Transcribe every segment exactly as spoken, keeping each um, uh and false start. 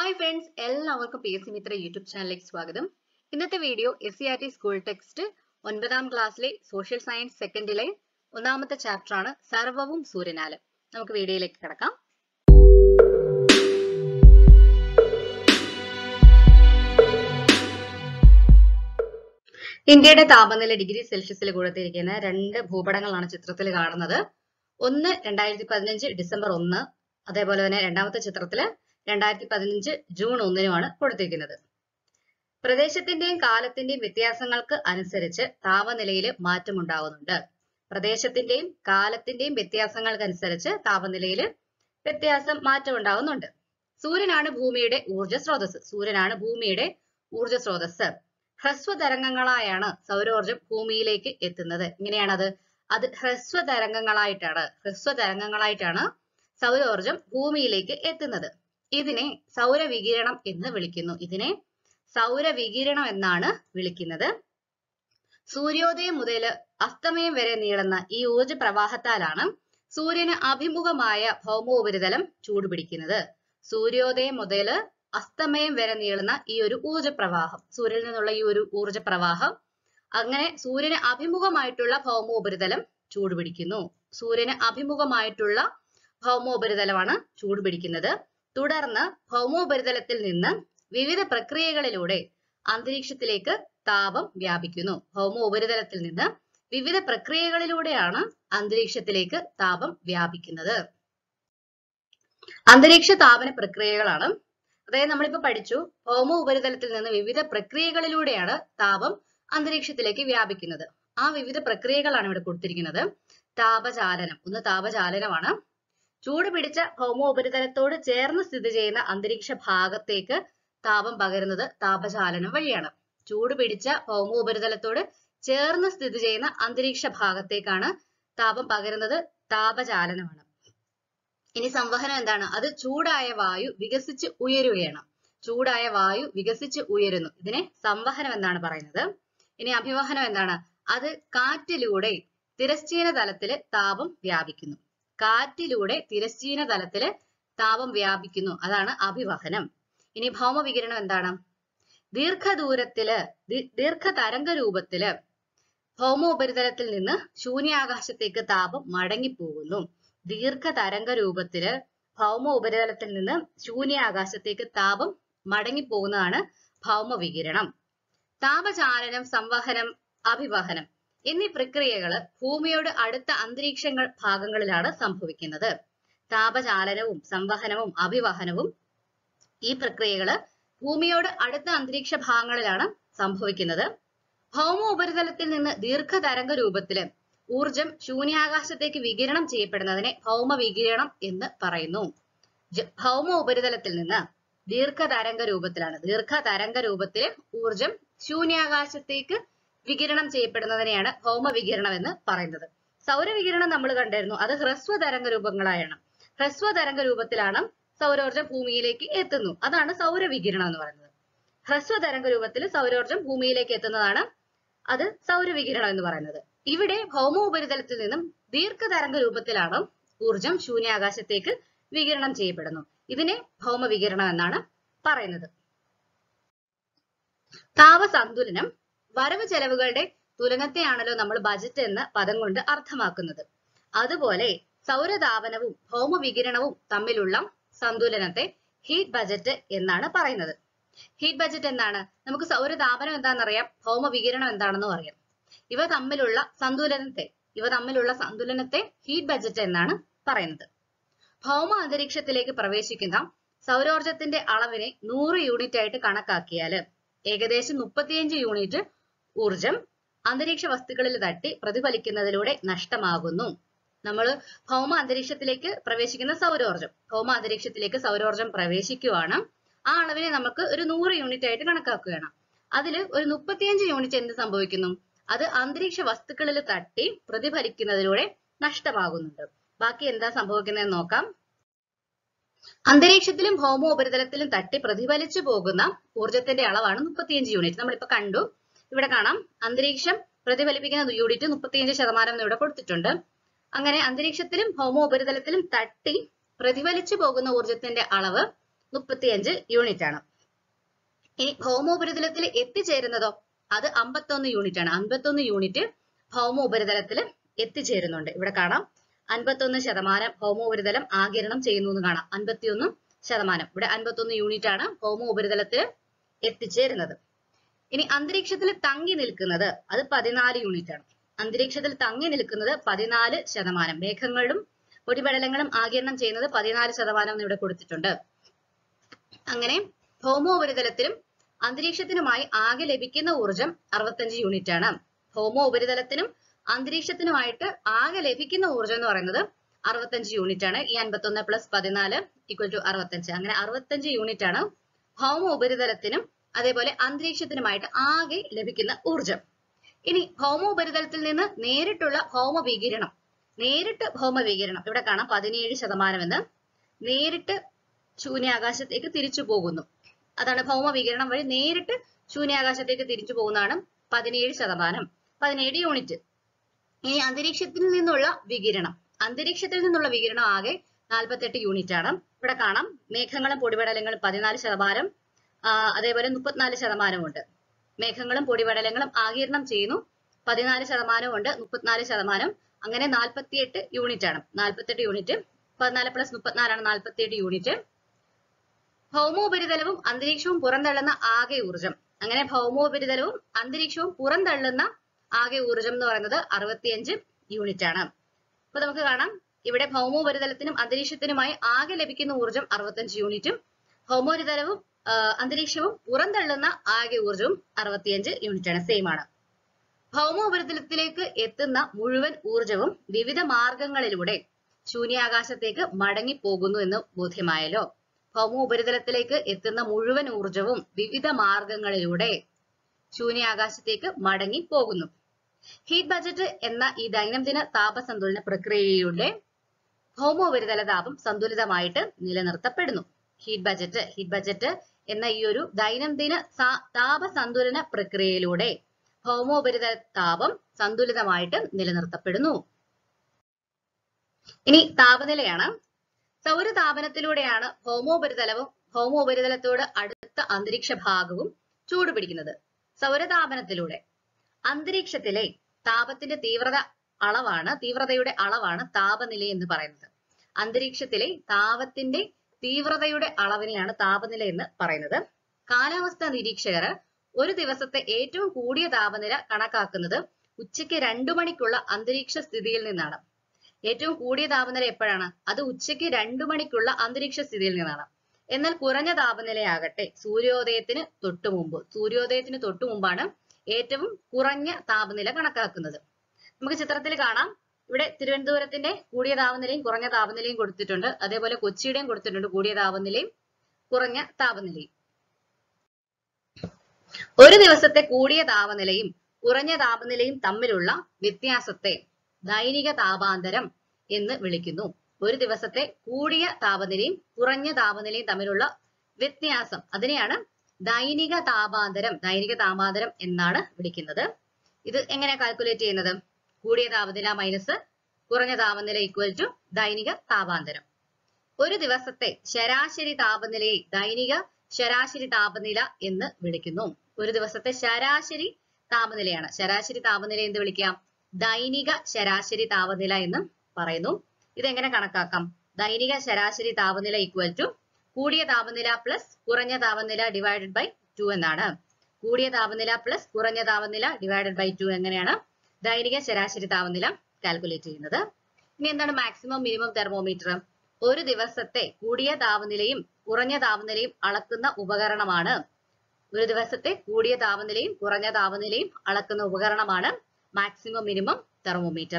Hi friends, എല്ലാവർക്കും P S C Mitra YouTube ചാനലിലേക്ക് സ്വാഗതം. ഇന്നത്തെ video S C R T school text ഒൻപതാം ക്ലാസ്സിലെ സോഷ്യൽ സയൻസ് സെക്കൻഡിലെ ഒന്നാമത്തെ ചാപ്റ്റർ ആണ് സർവവും സൂര്യനാല്. നമുക്ക് വീഡിയോയിലേക്ക് കടക്കാം. ഇന്ത്യയുടെ താപനില ഡിഗ്രി സെൽഷ്യസിൽ കൊടുത്തിരിക്കുന്ന രണ്ട് ഭൂപടങ്ങളാണ് ചിത്രത്തിൽ കാണുന്നത്. ഒന്ന് രണ്ടായിരത്തി പതിനഞ്ച് ഡിസംബർ ഒന്ന്, അതേപോലെ തന്നെ രണ്ടാമത്തെ ചിത്രത്തില് രണ്ടായിരത്തി പതിനഞ്ച് ജൂൺ ഒന്നിനുമാണ് കൊടുത്തിരിക്കുന്നത്. പ്രദേശത്തിന്റെയും കാലത്തിന്റെയും വ്യത്യാസങ്ങൾക്ക് അനുസരിച്ച് താപനിലയിൽ മാറ്റമുണ്ടാകുന്നുണ്ട്. പ്രദേശത്തിന്റെയും കാലത്തിന്റെയും വ്യത്യാസങ്ങൾക്കനുസരിച്ച് താപനിലയിൽ വ്യത്യാസം മാറ്റം ഉണ്ടാകുന്നുണ്ട്. സൂര്യനാണ് ഭൂമിയുടെ ഊർജ സ്രോതസ്. സൂര്യനാണ് ഭൂമിയുടെ ഊർജ സ്രോതസ്. ഹ്രസ്വതരംഗങ്ങളായാണ് സൗരോർജം ഭൂമിയിലേക്ക് എത്തുന്നത്. ഇങ്ങനെയാണത് അത് ഹ്രസ്വതരംഗങ്ങളായിട്ടാണ് ഹ്രസ്വതരംഗങ്ങളായിട്ടാണ് സൗരോർജം ഭൂമിയിലേക്ക് എത്തുന്നത്. ഇതിനെ സൗരവികിരണം എന്ന് വിളിക്കുന്നു. ഇതിനെ സൗരവികിരണം എന്നാണ് വിളിക്കുന്നത്. സൂര്യോദയം മുതൽ അസ്തമയം വരെ നീളുന്ന ഈ ഊർജ പ്രവാഹത്താലാണ് സൂര്യന് അഭിമുഖമായ ഭൗമോപരിതലം ചൂടുപിടിക്കുന്നത്. സൂര്യോദയം മുതൽ അസ്തമയം വരെ നീളുന്ന ഈ ഒരു ഊർജ പ്രവാഹം, സൂര്യനിൽ നിന്നുള്ള ഈ ഒരു ഊർജ പ്രവാഹം അങ്ങനെ സൂര്യന് അഭിമുഖമായിട്ടുള്ള ഭൗമോപരിതലം ചൂടുപിടിക്കുന്നു. സൂര്യന് അഭിമുഖമായിട്ടുള്ള ഭൗമോപരിതലമാണ് ചൂടുപിടിക്കുന്നത്. തുടർന്ന് ഭൗമോപരിതലത്തിൽ നിന്ന് വിവിധ പ്രക്രിയകളിലൂടെ അന്തരീക്ഷത്തിലേക്ക് താപം വ്യാപിക്കുന്നു. ഭൗമോപരിതലത്തിൽ നിന്ന് വിവിധ പ്രക്രിയകളിലൂടെയാണ് അന്തരീക്ഷത്തിലേക്ക് താപം വ്യാപിക്കുന്നത്. അന്തരീക്ഷ താപന പ്രക്രിയകളാണ്. അതായത് നമ്മളിപ്പോ പഠിച്ചു, ഭൗമ ഉപരിതലത്തിൽ നിന്ന് വിവിധ പ്രക്രിയകളിലൂടെയാണ് താപം അന്തരീക്ഷത്തിലേക്ക് വ്യാപിക്കുന്നത്. ആ വിവിധ പ്രക്രിയകളാണ് ഇവിടെ കൊടുത്തിരിക്കുന്നത്. താപചാലനം, ഒന്ന് താപചാലനമാണ്. ചൂട് പിടിച്ച ഭൗമോപരിതലത്തോട് ചേർന്ന് സ്ഥിതി ചെയ്യുന്ന അന്തരീക്ഷ ഭാഗത്തേക്ക് താപം പകരുന്നത് താപചാലനം വഴിയാണ്. ചൂട് പിടിച്ച ഭൗമോപരിതലത്തോട് ചേർന്ന് സ്ഥിതി ചെയ്യുന്ന അന്തരീക്ഷ ഭാഗത്തേക്കാണ് താപം പകരുന്നത് താപചാലനമാണ്. ഇനി സംവഹനം എന്താണ്? അത് ചൂടായ വായു വികസിച്ച് ഉയരുകയാണ്. ചൂടായ വായു വികസിച്ച് ഉയരുന്നു. ഇതിനെ സംവഹനം എന്നാണ് പറയുന്നത്. ഇനി അഭിവഹനം എന്താണ്? അത് കാറ്റിലൂടെ തിരശ്ചീന തലത്തില് താപം വ്യാപിക്കുന്നു. കാറ്റിലൂടെ തിരശ്ചീന തലത്തില് താപം വ്യാപിക്കുന്നു. അതാണ് അഭിവഹനം. ഇനി ഭൗമവികിരണം എന്താണ്? ദീർഘദൂരത്തില് ദീർഘതരംഗ രൂപത്തില് ഭൗമോപരിതലത്തിൽ നിന്ന് ശൂന്യാകാശത്തേക്ക് താപം മടങ്ങിപ്പോകുന്നു. ദീർഘതരംഗ രൂപത്തില് ഭൗമ ഉപരിതലത്തിൽ നിന്ന് ശൂന്യാകാശത്തേക്ക് താപം മടങ്ങിപ്പോകുന്നതാണ് ഭൗമവികിരണം. താപചാലനം, സംവഹനം, അഭിവഹനം എന്നീ പ്രക്രിയകള് ഭൂമിയോട് അടുത്ത അന്തരീക്ഷ ഭാഗങ്ങളിലാണ് സംഭവിക്കുന്നത്. താപചാലനവും സംവഹനവും അഭിവഹനവും ഈ പ്രക്രിയകള് ഭൂമിയോട് അടുത്ത അന്തരീക്ഷ ഭാഗങ്ങളിലാണ് സംഭവിക്കുന്നത്. ഭൗമ ഉപരിതലത്തിൽ നിന്ന് ദീർഘതരംഗ രൂപത്തില് ഊർജം ശൂന്യാകാശത്തേക്ക് വികിരണം ചെയ്യപ്പെടുന്നതിനെ ഭൗമവികിരണം എന്ന് പറയുന്നു. ഭൗമ ഉപരിതലത്തിൽ നിന്ന് ദീർഘതരംഗ രൂപത്തിലാണ് ദീർഘതരംഗ രൂപത്തില് ഊർജം ശൂന്യാകാശത്തേക്ക് വികിരണം ചെയ്യപ്പെടുന്നതിനെയാണ് ഭൗമവികിരണം എന്ന് പറയുന്നത്. സൗരവികിരണം നമ്മൾ കണ്ടിരുന്നു, അത് ഹ്രസ്വതരംഗ രൂപങ്ങളായാണ്. ഹ്രസ്വതരംഗ രൂപത്തിലാണ് സൗരോർജം ഭൂമിയിലേക്ക് എത്തുന്നു. അതാണ് സൗരവികിരണം എന്ന് പറയുന്നത്. ഹ്രസ്വതരംഗ രൂപത്തിൽ സൗരോർജം ഭൂമിയിലേക്ക് എത്തുന്നതാണ് അത് സൗരവികിരണം എന്ന് പറയുന്നത്. ഇവിടെ ഭൗമോപരിതലത്തിൽ നിന്നും ദീർഘതരംഗ രൂപത്തിലാണ് ഊർജം ശൂന്യാകാശത്തേക്ക് വികിരണം ചെയ്യപ്പെടുന്നു. ഇതിനെ ഭൗമവികിരണം എന്നാണ് പറയുന്നത്. താപസന്തുലനം, വരവ് ചെലവുകളുടെ തുലനത്തെയാണല്ലോ നമ്മൾ ബജറ്റ് എന്ന പദം കൊണ്ട് അർത്ഥമാക്കുന്നത്. അതുപോലെ സൗരതാപനവും ഭൗമവികിരണവും തമ്മിലുള്ള സന്തുലനത്തെ ഹീറ്റ് ബജറ്റ് എന്നാണ് പറയുന്നത്. ഹീറ്റ് ബജറ്റ് എന്താണ്? നമുക്ക് സൗരതാപനം എന്താണെന്നറിയാം, ഭൗമവികിരണം എന്താണെന്നും അറിയാം. ഇവ തമ്മിലുള്ള സന്തുലനത്തെ ഇവ തമ്മിലുള്ള സന്തുലനത്തെ ഹീറ്റ് ബജറ്റ് എന്നാണ് പറയുന്നത്. ഭൗമ അന്തരീക്ഷത്തിലേക്ക് പ്രവേശിക്കുന്ന സൗരോർജത്തിന്റെ അളവിനെ നൂറ് യൂണിറ്റ് ആയിട്ട് കണക്കാക്കിയാല് ഏകദേശം മുപ്പത്തിയഞ്ച് യൂണിറ്റ് ഊർജം അന്തരീക്ഷ വസ്തുക്കളിൽ തട്ടി പ്രതിഫലിക്കുന്നതിലൂടെ നഷ്ടമാകുന്നു. നമ്മൾ ഭൗമ അന്തരീക്ഷത്തിലേക്ക് പ്രവേശിക്കുന്ന സൗരോർജം ഭൗമ അന്തരീക്ഷത്തിലേക്ക് സൗരോർജം പ്രവേശിക്കുവാണ്. ആ അളവിനെ നമുക്ക് ഒരു നൂറ് യൂണിറ്റ് ആയിട്ട് കണക്കാക്കുകയാണ്. അതിൽ ഒരു മുപ്പത്തിയഞ്ച് യൂണിറ്റ് എന്ത് സംഭവിക്കുന്നു? അത് അന്തരീക്ഷ വസ്തുക്കളിൽ തട്ടി പ്രതിഫലിക്കുന്നതിലൂടെ നഷ്ടമാകുന്നുണ്ട്. ബാക്കി എന്താ സംഭവിക്കുന്നതെന്ന് നോക്കാം. അന്തരീക്ഷത്തിലും ഭൗമോപരിതലത്തിലും തട്ടി പ്രതിഫലിച്ചു പോകുന്ന ഊർജത്തിന്റെ അളവാണ് മുപ്പത്തിയഞ്ച് യൂണിറ്റ്. നമ്മളിപ്പോ കണ്ടു, ഇവിടെ കാണാം അന്തരീക്ഷം പ്രതിഫലിപ്പിക്കുന്ന യൂണിറ്റ് മുപ്പത്തിയഞ്ച് ശതമാനം എന്ന് ഇവിടെ കൊടുത്തിട്ടുണ്ട്. അങ്ങനെ അന്തരീക്ഷത്തിലും ഭൗമോപരിതലത്തിലും തട്ടി പ്രതിഫലിച്ചു പോകുന്ന ഊർജത്തിന്റെ അളവ് മുപ്പത്തിയഞ്ച് യൂണിറ്റ് ആണ്. ഇനി ഭൗമോപരിതലത്തിൽ എത്തിച്ചേരുന്നതോ അത് അമ്പത്തൊന്ന് യൂണിറ്റ് ആണ്. അമ്പത്തൊന്ന് യൂണിറ്റ് ഭൗമോപരിതലത്തിൽ എത്തിച്ചേരുന്നുണ്ട്. ഇവിടെ കാണാം അൻപത്തൊന്ന് ശതമാനം ഭൗമോപരിതലം ആഗിരണം ചെയ്യുന്നു എന്ന് കാണാം. അൻപത്തിയൊന്ന് ശതമാനം ഇവിടെ അൻപത്തൊന്ന് യൂണിറ്റ് ആണ് ഭൗമോപരിതലത്തിൽ എത്തിച്ചേരുന്നത്. ഇനി അന്തരീക്ഷത്തിൽ തങ്ങി നിൽക്കുന്നത് അത് പതിനാല് യൂണിറ്റ് ആണ്. അന്തരീക്ഷത്തിൽ തങ്ങി നിൽക്കുന്നത് പതിനാല് ശതമാനം. മേഘങ്ങളും പൊടിപടലങ്ങളും ആഗിരണം ചെയ്യുന്നത് പതിനാല് ശതമാനം എന്ന് ഇവിടെ കൊടുത്തിട്ടുണ്ട്. അങ്ങനെ ഭൗമോപരിതലത്തിലും അന്തരീക്ഷത്തിനുമായി ആകെ ലഭിക്കുന്ന ഊർജം അറുപത്തഞ്ച് യൂണിറ്റ് ആണ്. ഭൗമോപരിതലത്തിനും അന്തരീക്ഷത്തിനുമായിട്ട് ആകെ ലഭിക്കുന്ന ഊർജം എന്ന് പറയുന്നത് അറുപത്തഞ്ച് യൂണിറ്റ് ആണ്. ഈ അൻപത്തൊന്ന് പ്ലസ് പതിനാല് ഈക്വൽ ടു അറുപത്തഞ്ച്. അങ്ങനെ അറുപത്തഞ്ച് യൂണിറ്റ് ആണ് ഭൗമ ഉപരിതലത്തിനും അതേപോലെ അന്തരീക്ഷത്തിനുമായിട്ട് ആകെ ലഭിക്കുന്ന ഊർജം. ഇനി ഭൗമോപരിതലത്തിൽ നിന്ന് നേരിട്ടുള്ള ഭൗമ വികിരണം നേരിട്ട് ഭൗമ വികിരണം ഇവിടെ കാണാം പതിനേഴ് ശതമാനം എന്ന് നേരിട്ട് ശൂന്യാകാശത്തേക്ക് തിരിച്ചു പോകുന്നു. അതാണ് ഭൗമ വികിരണം വഴി നേരിട്ട് ശൂന്യാകാശത്തേക്ക് തിരിച്ചു പോകുന്നതാണ് പതിനേഴ് ശതമാനം, പതിനേഴ് യൂണിറ്റ്. ഇനി അന്തരീക്ഷത്തിൽ നിന്നുള്ള വികിരണം അന്തരീക്ഷത്തിൽ നിന്നുള്ള വികിരണം ആകെ നാൽപ്പത്തെട്ട് യൂണിറ്റ് ആണ്. ഇവിടെ കാണാം മേഘങ്ങളും പൊടിപടലങ്ങളും പതിനാല് ശതമാനം അതേപോലെ മുപ്പത്തിനാല് ശതമാനവും ഉണ്ട്. മേഘങ്ങളും പൊടിപടലങ്ങളും ആഗിരണം ചെയ്യുന്നു പതിനാല് ശതമാനവും ഉണ്ട്, മുപ്പത്തിനാല് ശതമാനം. അങ്ങനെ നാൽപ്പത്തിയെട്ട് യൂണിറ്റ് ആണ്. നാൽപ്പത്തെട്ട് യൂണിറ്റ് പതിനാല് പ്ലസ് മുപ്പത്തിനാലാണ് നാൽപ്പത്തിയെട്ട് യൂണിറ്റ്. ഭൗമോപരിതലവും അന്തരീക്ഷവും പുറന്തള്ളുന്ന ആകെ ഊർജം അങ്ങനെ ഭൗമോപരിതലവും അന്തരീക്ഷവും പുറന്തള്ളുന്ന ആകെ ഊർജം എന്ന് പറയുന്നത് അറുപത്തിയഞ്ച് യൂണിറ്റ് ആണ്. അപ്പൊ നമുക്ക് കാണാം ഇവിടെ ഭൗമോപരിതലത്തിനും അന്തരീക്ഷത്തിനുമായി ആകെ ലഭിക്കുന്ന ഊർജം അറുപത്തഞ്ച് യൂണിറ്റും ഭൗമോപരിതലവും അന്തരീക്ഷവും പുറന്തള്ളുന്ന ആകെ ഊർജവും അറുപത്തിയഞ്ച് യൂണിറ്റ് ആണ്, സെയിം ആണ്. ഭൗമോപരിതലത്തിലേക്ക് എത്തുന്ന മുഴുവൻ ഊർജവും വിവിധ മാർഗങ്ങളിലൂടെ ശൂന്യാകാശത്തേക്ക് മടങ്ങി പോകുന്നു എന്ന് ബോധ്യമായല്ലോ. ഭൗമോപരിതലത്തിലേക്ക് എത്തുന്ന മുഴുവൻ ഊർജവും വിവിധ മാർഗങ്ങളിലൂടെ ശൂന്യാകാശത്തേക്ക് മടങ്ങി പോകുന്നു. ഹീറ്റ് ബജറ്റ് എന്ന ഈ ദൈനംദിന താപസന്തുലന പ്രക്രിയയുടെ ഭൗമോപരിതല താപം സന്തുലിതമായിട്ട് നിലനിർത്തപ്പെടുന്നു. ഹീറ്റ് ബജറ്റ് ഹീറ്റ് ബജറ്റ് എന്ന ഈ ഒരു ദൈനംദിന താപസന്തുലന പ്രക്രിയയിലൂടെ ഭൗമോപരിതല താപം സന്തുലിതമായിട്ട് നിലനിർത്തപ്പെടുന്നു. ഇനി താപനിലയാണ്. സൗരതാപനത്തിലൂടെയാണ് ഭൗമോപരിതലവും ഭൗമോപരിതലത്തോട് അടുത്ത അന്തരീക്ഷ ഭാഗവും ചൂടുപിടിക്കുന്നത്. സൗരതാപനത്തിലൂടെ അന്തരീക്ഷത്തിലെ താപത്തിന്റെ തീവ്രത അളവാണ് തീവ്രതയുടെ അളവാണ് താപനില എന്ന് പറയുന്നത്. അന്തരീക്ഷത്തിലെ താപത്തിന്റെ തീവ്രതയുടെ അളവിനെയാണ് താപനില എന്ന് പറയുന്നത്. കാലാവസ്ഥാ നിരീക്ഷകർ ഒരു ദിവസത്തെ ഏറ്റവും കൂടിയ താപനില കണക്കാക്കുന്നത് ഉച്ചയ്ക്ക് രണ്ടു മണിക്കുള്ള അന്തരീക്ഷ സ്ഥിതിയിൽ നിന്നാണ്. ഏറ്റവും കൂടിയ താപനില എപ്പോഴാണ്? അത് ഉച്ചയ്ക്ക് രണ്ടു മണിക്കുള്ള അന്തരീക്ഷ സ്ഥിതിയിൽ നിന്നാണ്. എന്നാൽ കുറഞ്ഞ താപനിലയാകട്ടെ സൂര്യോദയത്തിന് തൊട്ടു മുമ്പ് സൂര്യോദയത്തിന് തൊട്ടു മുമ്പാണ് ഏറ്റവും കുറഞ്ഞ താപനില കണക്കാക്കുന്നത്. നമുക്ക് ചിത്രത്തിൽ കാണാം ഇവിടെ തിരുവനന്തപുരത്തിന്റെ കൂടിയ താപനിലയും കുറഞ്ഞ താപനിലയും കൊടുത്തിട്ടുണ്ട്. അതേപോലെ കൊച്ചിയുടെയും കൊടുത്തിട്ടുണ്ട് കൂടിയ താപനിലയും കുറഞ്ഞ താപനിലയും. ഒരു ദിവസത്തെ കൂടിയ താപനിലയും കുറഞ്ഞ താപനിലയും തമ്മിലുള്ള വ്യത്യാസത്തെ ദൈനിക താപാന്തരം എന്ന് വിളിക്കുന്നു. ഒരു ദിവസത്തെ കൂടിയ താപനിലയും കുറഞ്ഞ താപനിലയും തമ്മിലുള്ള വ്യത്യാസം അതിനെയാണ് ദൈനിക താപാന്തരം ദൈനിക താപാന്തരം എന്നാണ് വിളിക്കുന്നത്. ഇത് എങ്ങനെയാ കാൽക്കുലേറ്റ് ചെയ്യുന്നത്? കൂടിയ താപനില മൈനസ് കുറഞ്ഞ താപനില ഈക്വൽ ടു ദൈനിക താപാന്തരം. ഒരു ദിവസത്തെ ശരാശരി താപനിലയെ ദൈനിക ശരാശരി താപനില എന്ന് വിളിക്കുന്നു. ഒരു ദിവസത്തെ ശരാശരി താപനിലയാണ്. ശരാശരി താപനില എന്ത് വിളിക്കാം? ദൈനിക ശരാശരി താപനില എന്ന് പറയുന്നു. ഇതെങ്ങനെ കണക്കാക്കാം? ദൈനിക ശരാശരി താപനില ഈക്വൽ ടു കൂടിയ താപനില പ്ലസ് കുറഞ്ഞ താപനില ഡിവൈഡഡ് ബൈ ടു എന്നാണ്. കൂടിയ താപനില പ്ലസ് കുറഞ്ഞ താപനില ഡിവൈഡഡ് ബൈ ടു എങ്ങനെയാണ് ദൈനിക ശരാശരി താപനില കാൽക്കുലേറ്റ് ചെയ്യുന്നത്. ഇനി എന്താണ് മാക്സിമം മിനിമം തെർമോമീറ്റർ? ഒരു ദിവസത്തെ കൂടിയ താപനിലയും കുറഞ്ഞ താപനിലയും അളക്കുന്ന ഉപകരണമാണ് ഒരു ദിവസത്തെ കൂടിയ താപനിലയും കുറഞ്ഞ താപനിലയും അളക്കുന്ന ഉപകരണമാണ് മാക്സിമം മിനിമം തെർമോമീറ്റർ.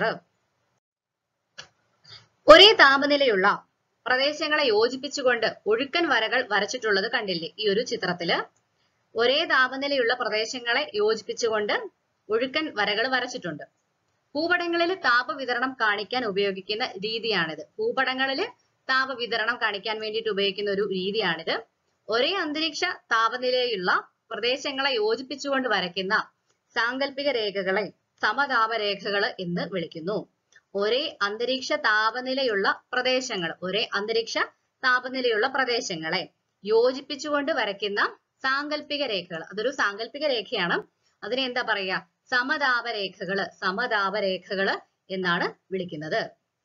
ഒരേ താപനിലയുള്ള പ്രദേശങ്ങളെ യോജിപ്പിച്ചുകൊണ്ട് ഒഴുക്കൻ വരകൾ വരച്ചിട്ടുള്ളത് കണ്ടില്ലേ ഈ ഒരു ചിത്രത്തില്? ഒരേ താപനിലയുള്ള പ്രദേശങ്ങളെ യോജിപ്പിച്ചുകൊണ്ട് ഒഴുക്കൻ വരകൾ വരച്ചിട്ടുണ്ട്. ഭൂപടങ്ങളിൽ താപവിതരണം കാണിക്കാൻ ഉപയോഗിക്കുന്ന രീതിയാണിത്. ഭൂപടങ്ങളിൽ താപവിതരണം കാണിക്കാൻ വേണ്ടിയിട്ട് ഉപയോഗിക്കുന്ന ഒരു രീതിയാണിത്. ഒരേ അന്തരീക്ഷ താപനിലയുള്ള പ്രദേശങ്ങളെ യോജിപ്പിച്ചുകൊണ്ട് വരയ്ക്കുന്ന സാങ്കല്പിക രേഖകളെ സമതാപരേഖകൾ എന്ന് വിളിക്കുന്നു. ഒരേ അന്തരീക്ഷ താപനിലയുള്ള പ്രദേശങ്ങൾ ഒരേ അന്തരീക്ഷ താപനിലയുള്ള പ്രദേശങ്ങളെ യോജിപ്പിച്ചുകൊണ്ട് വരയ്ക്കുന്ന സാങ്കല്പിക രേഖകൾ. അതൊരു സാങ്കല്പിക രേഖയാണ്. അതിനെ എന്താ പറയുക? സമതാപരേഖകള് സമതാപരേഖകള് എന്നാണ് വിളിക്കുന്നത്.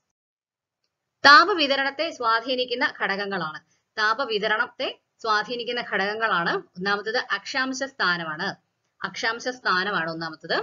താപവിതരണത്തെ സ്വാധീനിക്കുന്ന ഘടകങ്ങളാണ് താപവിതരണത്തെ സ്വാധീനിക്കുന്ന ഘടകങ്ങളാണ് ഒന്നാമത്തത് അക്ഷാംശ സ്ഥാനമാണ്. അക്ഷാംശ സ്ഥാനമാണ് ഒന്നാമത്തത്.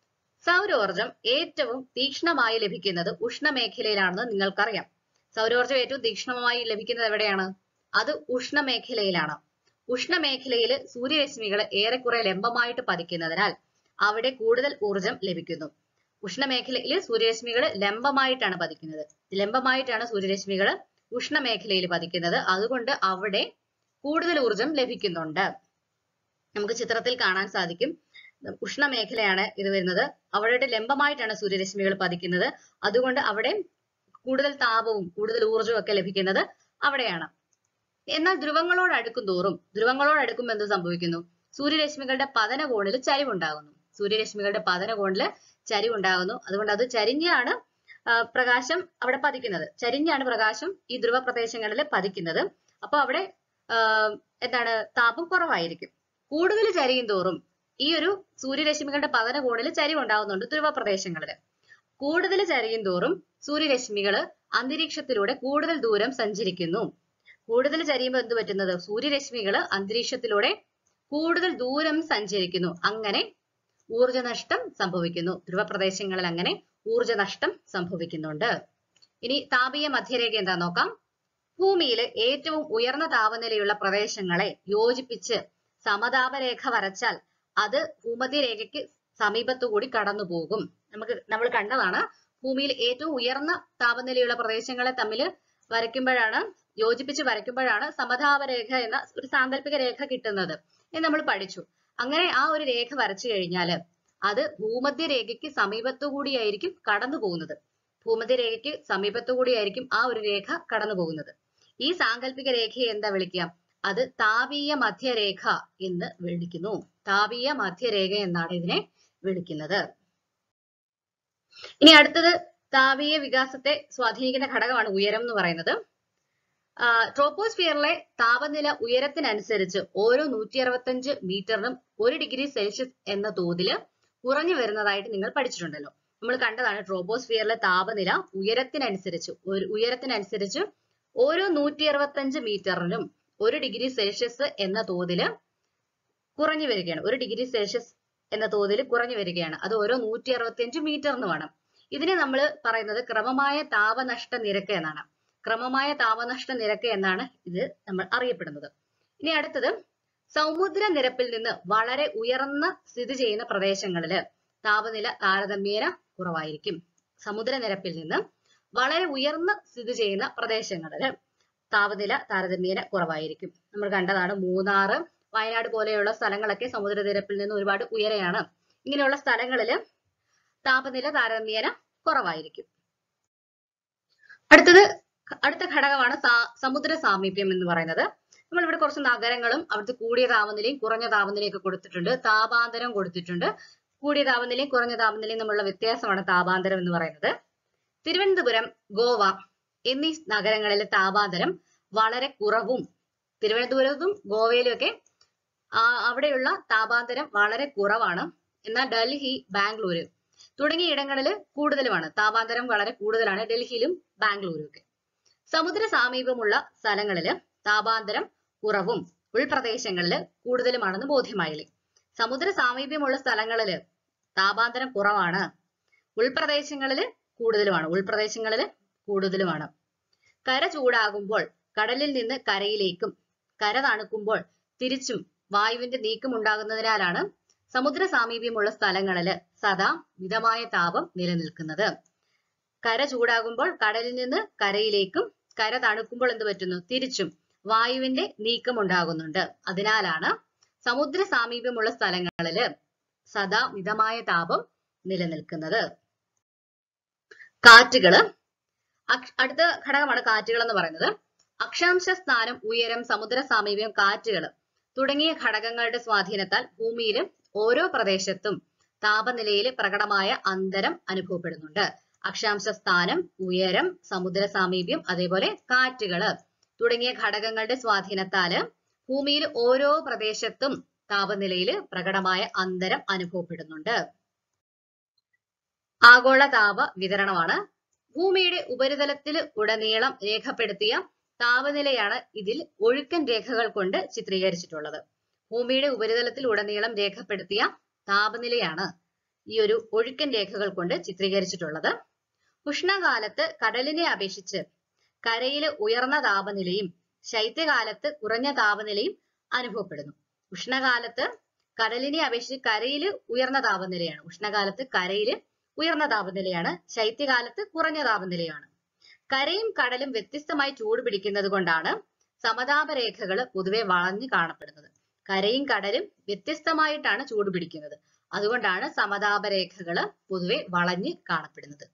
സൗരോർജം ഏറ്റവും തീക്ഷ്ണമായി ലഭിക്കുന്നത് ഉഷ്ണമേഖലയിലാണെന്ന് നിങ്ങൾക്കറിയാം. സൗരോർജം ഏറ്റവും തീക്ഷ്ണമായി ലഭിക്കുന്നത് എവിടെയാണ്? അത് ഉഷ്ണമേഖലയിലാണ്. ഉഷ്ണമേഖലയിൽ സൂര്യരശ്മികൾ ഏറെക്കുറെ ലംബമായിട്ട് പതിക്കുന്നതിനാൽ അവിടെ കൂടുതൽ ഊർജം ലഭിക്കുന്നു. ഉഷ്ണമേഖലയിൽ സൂര്യരശ്മികൾ ലംബമായിട്ടാണ് പതിക്കുന്നത്. ലംബമായിട്ടാണ് സൂര്യരശ്മികൾ ഉഷ്ണമേഖലയിൽ പതിക്കുന്നത്. അതുകൊണ്ട് അവിടെ കൂടുതൽ ഊർജം ലഭിക്കുന്നുണ്ട്. നമുക്ക് ചിത്രത്തിൽ കാണാൻ സാധിക്കും. ഉഷ്ണമേഖലയാണ് ഇത് വരുന്നത്. അവിടെ ലംബമായിട്ടാണ് സൂര്യരശ്മികൾ പതിക്കുന്നത്. അതുകൊണ്ട് അവിടെ കൂടുതൽ താപവും കൂടുതൽ ഊർജവും ഒക്കെ ലഭിക്കുന്നത് അവിടെയാണ്. എന്നാൽ ധ്രുവങ്ങളോട് അടുക്കും തോറും ധ്രുവങ്ങളോട് അടുക്കുമ്പോൾ എന്ത് സംഭവിക്കുന്നു? സൂര്യരശ്മികളുടെ പതനകോണിൽ ചരിവുണ്ടാകുന്നു. സൂര്യരശ്മികളുടെ പതനകോണില് ചരിവുണ്ടാകുന്നു. അതുകൊണ്ട് അത് ചരിഞ്ഞാണ് പ്രകാശം അവിടെ പതിക്കുന്നത്. ചരിഞ്ഞാണ് പ്രകാശം ഈ ധ്രുവ പ്രദേശങ്ങളിൽ പതിക്കുന്നത്. അപ്പൊ അവിടെ എന്താണ് താപം കുറവായിരിക്കും. കൂടുതൽ ചരിയും തോറും ഈ ഒരു സൂര്യരശ്മികളുടെ പതനകോണിൽ ചരിവുണ്ടാകുന്നുണ്ട് ധ്രുവ പ്രദേശങ്ങളിൽ. കൂടുതൽ ചരിയും തോറും സൂര്യരശ്മികൾ അന്തരീക്ഷത്തിലൂടെ കൂടുതൽ ദൂരം സഞ്ചരിക്കുന്നു. കൂടുതൽ ചരിയുമ്പോൾ എന്ത് പറ്റുന്നത്? സൂര്യരശ്മികൾ അന്തരീക്ഷത്തിലൂടെ കൂടുതൽ ദൂരം സഞ്ചരിക്കുന്നു. അങ്ങനെ ഊർജനഷ്ടം സംഭവിക്കുന്നു. ധ്രുവ പ്രദേശങ്ങളിൽ അങ്ങനെ ഊർജനഷ്ടം സംഭവിക്കുന്നുണ്ട്. ഇനി താപീയ മധ്യരേഖ എന്താ നോക്കാം. ഭൂമിയിൽ ഏറ്റവും ഉയർന്ന താപനിലയുള്ള പ്രദേശങ്ങളെ യോജിപ്പിച്ച് സമതാപരേഖ വരച്ചാൽ അത് ഭൂമധ്യരേഖയ്ക്ക് സമീപത്തുകൂടി കടന്നു പോകും. നമുക്ക് നമ്മൾ കണ്ടതാണ്. ഭൂമിയിൽ ഏറ്റവും ഉയർന്ന താപനിലയുള്ള പ്രദേശങ്ങളെ തമ്മിൽ വരയ്ക്കുമ്പോഴാണ് യോജിപ്പിച്ച് വരയ്ക്കുമ്പോഴാണ് സമതാപരേഖ എന്ന ഒരു സാങ്കല്പിക രേഖ കിട്ടുന്നത് എന്ന് നമ്മൾ പഠിച്ചു. അങ്ങനെ ആ ഒരു രേഖ വരച്ചു കഴിഞ്ഞാൽ അത് ഭൂമധ്യരേഖയ്ക്ക് സമീപത്തുകൂടിയായിരിക്കും കടന്നു പോകുന്നത്. ഭൂമധ്യരേഖയ്ക്ക് സമീപത്തുകൂടിയായിരിക്കും ആ ഒരു രേഖ കടന്നു പോകുന്നത്. ഈ സാങ്കല്പിക രേഖയെ എന്താ വിളിക്കുക? അത് താപീയ മധ്യരേഖ എന്ന് വിളിക്കുന്നു. താപീയ മധ്യരേഖ എന്നാണ് ഇതിനെ വിളിക്കുന്നത്. ഇനി അടുത്തത് താപീയ വികാസത്തെ സ്വാധീനിക്കുന്ന ഘടകമാണ് ഉയരം എന്ന് പറയുന്നത്. ട്രോപ്പോസ്ഫിയറിലെ താപനില ഉയരത്തിനനുസരിച്ച് ഓരോ നൂറ്റി അറുപത്തഞ്ച് മീറ്ററിനും ഒരു ഡിഗ്രി സെൽഷ്യസ് എന്ന തോതിൽ കുറഞ്ഞു വരുന്നതായിട്ട് നിങ്ങൾ പഠിച്ചിട്ടുണ്ടല്ലോ. നമ്മൾ കണ്ടതാണ് ട്രോപ്പോസ്ഫിയറിലെ താപനില ഉയരത്തിനനുസരിച്ച് ഒരു ഉയരത്തിനനുസരിച്ച് ഓരോ നൂറ്റി അറുപത്തഞ്ച് മീറ്ററിനും ഒരു ഡിഗ്രി സെൽഷ്യസ് എന്ന തോതിൽ കുറഞ്ഞു വരികയാണ്. ഒരു ഡിഗ്രി സെൽഷ്യസ് എന്ന തോതിൽ കുറഞ്ഞു വരികയാണ്. അത് ഓരോ നൂറ്റി അറുപത്തിയഞ്ച് മീറ്ററിന് വേണം. ഇതിനെ നമ്മൾ പറയുന്നത് ക്രമമായ താപനഷ്ട നിരക്ക് എന്നാണ്. ക്രമമായ താപനഷ്ട നിരക്ക് എന്നാണ് ഇത് നമ്മൾ അറിയപ്പെടുന്നത്. ഇനി അടുത്തത് സമുദ്രനിരപ്പിൽ നിന്ന് വളരെ ഉയർന്ന സ്ഥിതി ചെയ്യുന്ന പ്രദേശങ്ങളില് താപനില താരതമ്യേന കുറവായിരിക്കും. സമുദ്രനിരപ്പിൽ നിന്ന് വളരെ ഉയർന്ന സ്ഥിതി ചെയ്യുന്ന പ്രദേശങ്ങളില് താപനില താരതമ്യേന കുറവായിരിക്കും. നമ്മൾ കണ്ടതാണ് മൂന്നാറ്, വയനാട് പോലെയുള്ള സ്ഥലങ്ങളൊക്കെ സമുദ്രനിരപ്പിൽ നിന്ന് ഒരുപാട് ഉയരെയാണ്. ഇങ്ങനെയുള്ള സ്ഥലങ്ങളില് താപനില താരതമ്യേന കുറവായിരിക്കും. അടുത്തത് അടുത്ത ഘടകമാണ് സമുദ്ര സാമീപ്യം എന്ന് പറയുന്നത്. നമ്മൾ ഇവിടെ കുറച്ച് നഗരങ്ങളും അവിടുത്തെ കൂടിയ താപനിലയും കുറഞ്ഞ താപനിലയും ഒക്കെ കൊടുത്തിട്ടുണ്ട്. താപാന്തരം കൊടുത്തിട്ടുണ്ട്. കൂടിയ താപനിലയും കുറഞ്ഞ താപനിലയും തമ്മിലുള്ള വ്യത്യാസമാണ് താപാന്തരം എന്ന് പറയുന്നത്. തിരുവനന്തപുരം, ഗോവ എന്നീ നഗരങ്ങളിലെ താപാന്തരം വളരെ കുറവും തിരുവനന്തപുരത്തും ഗോവയിലും ഒക്കെ അവിടെയുള്ള താപാന്തരം വളരെ കുറവാണ്. എന്നാൽ ഡൽഹി, ബാംഗ്ലൂര് തുടങ്ങിയ ഇടങ്ങളിൽ കൂടുതലുമാണ്. താപാന്തരം വളരെ കൂടുതലാണ് ഡൽഹിയിലും ബാംഗ്ലൂരും ഒക്കെ. സമുദ്ര സാമീപ്യമുള്ള സ്ഥലങ്ങളില് താപാന്തരം കുറവും ഉൾപ്രദേശങ്ങളില് കൂടുതലുമാണെന്ന് ബോധ്യമായില്ലേ? സമുദ്ര സാമീപ്യമുള്ള സ്ഥലങ്ങളില് താപാന്തരം കുറവാണ്, ഉൾപ്രദേശങ്ങളില് കൂടുതലുമാണ്. ഉൾപ്രദേശങ്ങളില് കൂടുതലുമാണ്. കര ചൂടാകുമ്പോൾ കടലിൽ നിന്ന് കരയിലേക്കും കര തണുക്കുമ്പോൾ തിരിച്ചും വായുവിന്റെ നീക്കം ഉണ്ടാകുന്നതിനാലാണ് സമുദ്ര സാമീപ്യമുള്ള സ്ഥലങ്ങളില് സദാ മിതമായ താപം നിലനിൽക്കുന്നത്. കര ചൂടാകുമ്പോൾ കടലിൽ നിന്ന് കരയിലേക്കും കര തണുക്കുമ്പോൾ എന്ത് പറ്റുന്നു? തിരിച്ചും വായുവിന്റെ നീക്കം ഉണ്ടാകുന്നുണ്ട്. അതിനാലാണ് സമുദ്ര സാമീപ്യമുള്ള സ്ഥലങ്ങളില് സദാ മിതമായ താപം നിലനിൽക്കുന്നത്. കാറ്റുകള് അടുത്ത ഘടകമാണ് കാറ്റുകൾ എന്ന് പറയുന്നത്. അക്ഷാംശ സ്ഥാനം, ഉയരം, സമുദ്ര സാമീപ്യം, കാറ്റുകൾ തുടങ്ങിയ ഘടകങ്ങളുടെ സ്വാധീനത്താൽ ഭൂമിയിലെ ഓരോ പ്രദേശത്തും താപനിലയിൽ പ്രകടമായ അന്തരം അനുഭവപ്പെടുന്നുണ്ട്. അക്ഷാംശ സ്ഥാനം, ഉയരം, സമുദ്ര സാമീപ്യം, അതേപോലെ കാറ്റുകള് തുടങ്ങിയ ഘടകങ്ങളുടെ സ്വാധീനത്താല് ഭൂമിയിൽ ഓരോ പ്രദേശത്തും താപനിലയിൽ പ്രകടമായ അന്തരം അനുഭവപ്പെടുന്നുണ്ട്. ആഗോള താപ വിതരണമാണ്. ഭൂമിയുടെ ഉപരിതലത്തിൽ ഉടനീളം രേഖപ്പെടുത്തിയ താപനിലയാണ് ഇതിൽ ഒഴുക്കൻ രേഖകൾ കൊണ്ട് ചിത്രീകരിച്ചിട്ടുള്ളത്. ഭൂമിയുടെ ഉപരിതലത്തിൽ ഉടനീളം രേഖപ്പെടുത്തിയ താപനിലയാണ് ഈ ഒരു ഒഴുക്കൻ രേഖകൾ കൊണ്ട് ചിത്രീകരിച്ചിട്ടുള്ളത്. ഉഷ്ണകാലത്ത് കടലിനെ അപേക്ഷിച്ച് കരയിൽ ഉയർന്ന താപനിലയും ശൈത്യകാലത്ത് കുറഞ്ഞ താപനിലയും അനുഭവപ്പെടുന്നു. ഉഷ്ണകാലത്ത് കടലിനെ അപേക്ഷിച്ച് കരയിൽ ഉയർന്ന താപനിലയാണ്. ഉഷ്ണകാലത്ത് കരയിൽ ഉയർന്ന താപനിലയാണ്, ശൈത്യകാലത്ത് കുറഞ്ഞ താപനിലയാണ്. കരയും കടലും വ്യത്യസ്തമായി ചൂട് പിടിക്കുന്നത് കൊണ്ടാണ് സമതാപ രേഖകൾ പൊതുവെ വളഞ്ഞു കാണപ്പെടുന്നത്. കരയും കടലും വ്യത്യസ്തമായിട്ടാണ് ചൂട് പിടിക്കുന്നത്. അതുകൊണ്ടാണ് സമതാപ രേഖകൾ പൊതുവെ വളഞ്ഞു കാണപ്പെടുന്നത്.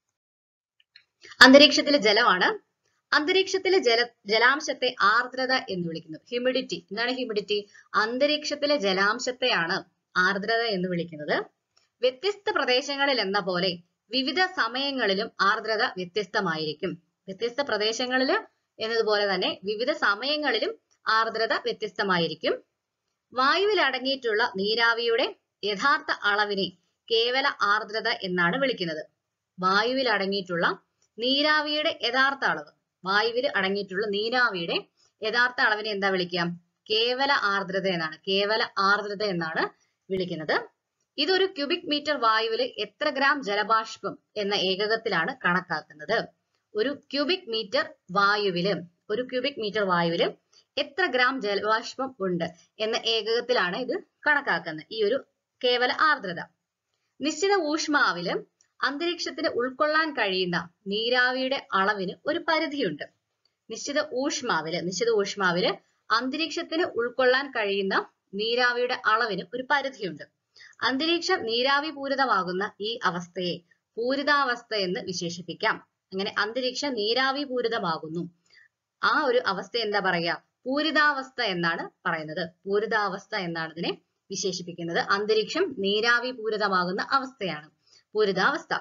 അന്തരീക്ഷത്തിലെ ജലമാണ്. അന്തരീക്ഷത്തിലെ ജല ജലാംശത്തെ ആർദ്രത എന്ന് വിളിക്കുന്നു. ഹ്യൂമിഡിറ്റി. എന്താണ് ഹ്യൂമിഡിറ്റി? അന്തരീക്ഷത്തിലെ ജലാംശത്തെയാണ് ആർദ്രത എന്ന് വിളിക്കുന്നത്. വ്യത്യസ്ത പ്രദേശങ്ങളിൽ എന്ന പോലെ വിവിധ സമയങ്ങളിലും ആർദ്രത വ്യത്യസ്തമായിരിക്കും. വ്യത്യസ്ത പ്രദേശങ്ങളിൽ എന്നതുപോലെ തന്നെ വിവിധ സമയങ്ങളിലും ആർദ്രത വ്യത്യസ്തമായിരിക്കും. വായുവിൽ അടങ്ങിയിട്ടുള്ള നീരാവിയുടെ യഥാർത്ഥ അളവിനെ കേവല ആർദ്രത എന്നാണ് വിളിക്കുന്നത്. വായുവിൽ അടങ്ങിയിട്ടുള്ള നീരാവിയുടെ യഥാർത്ഥ അളവ് വായുവിൽ അടങ്ങിയിട്ടുള്ള നീരാവിയുടെ യഥാർത്ഥ അളവിനെ എന്താ വിളിക്കാം? കേവല ആർദ്രത എന്നാണ്. കേവല ആർദ്രത എന്നാണ് വിളിക്കുന്നത്. ഇതൊരു ക്യൂബിക് മീറ്റർ വായുവിൽ എത്ര ഗ്രാം ജലബാഷ്പം എന്ന ഏകകത്തിലാണ് കണക്കാക്കുന്നത്. ഒരു ക്യൂബിക് മീറ്റർ വായുവില് ഒരു ക്യൂബിക് മീറ്റർ വായുവില് എത്ര ഗ്രാം ജലബാഷ്പം ഉണ്ട് എന്ന ഏകകത്തിലാണ് ഇത് കണക്കാക്കുന്നത്, ഈ ഒരു കേവല ആർദ്രത. നിശ്ചിത ഊഷ്മാവില് അന്തരീക്ഷത്തിന് ഉൾക്കൊള്ളാൻ കഴിയുന്ന നീരാവിയുടെ അളവിന് ഒരു പരിധിയുണ്ട്. നിശ്ചിത ഊഷ്മാവില് നിശ്ചിത ഊഷ്മാവില് അന്തരീക്ഷത്തിന് ഉൾക്കൊള്ളാൻ കഴിയുന്ന നീരാവിയുടെ അളവിന് ഒരു പരിധിയുണ്ട്. അന്തരീക്ഷം നീരാവി പൂരിതമാകുന്ന ഈ അവസ്ഥയെ പൂരിതാവസ്ഥ എന്ന് വിശേഷിപ്പിക്കാം. അങ്ങനെ അന്തരീക്ഷം നീരാവി പൂരിതമാകുന്നു, ആ ഒരു അവസ്ഥ എന്താ പറയാ? പൂരിതാവസ്ഥ എന്നാണ് പറയുന്നത്. പൂരിതാവസ്ഥ എന്നാണ് ഇതിനെ വിശേഷിപ്പിക്കുന്നത്. അന്തരീക്ഷം നീരാവി പൂരിതമാകുന്ന അവസ്ഥയാണ് പൂരിതാവസ്ഥ.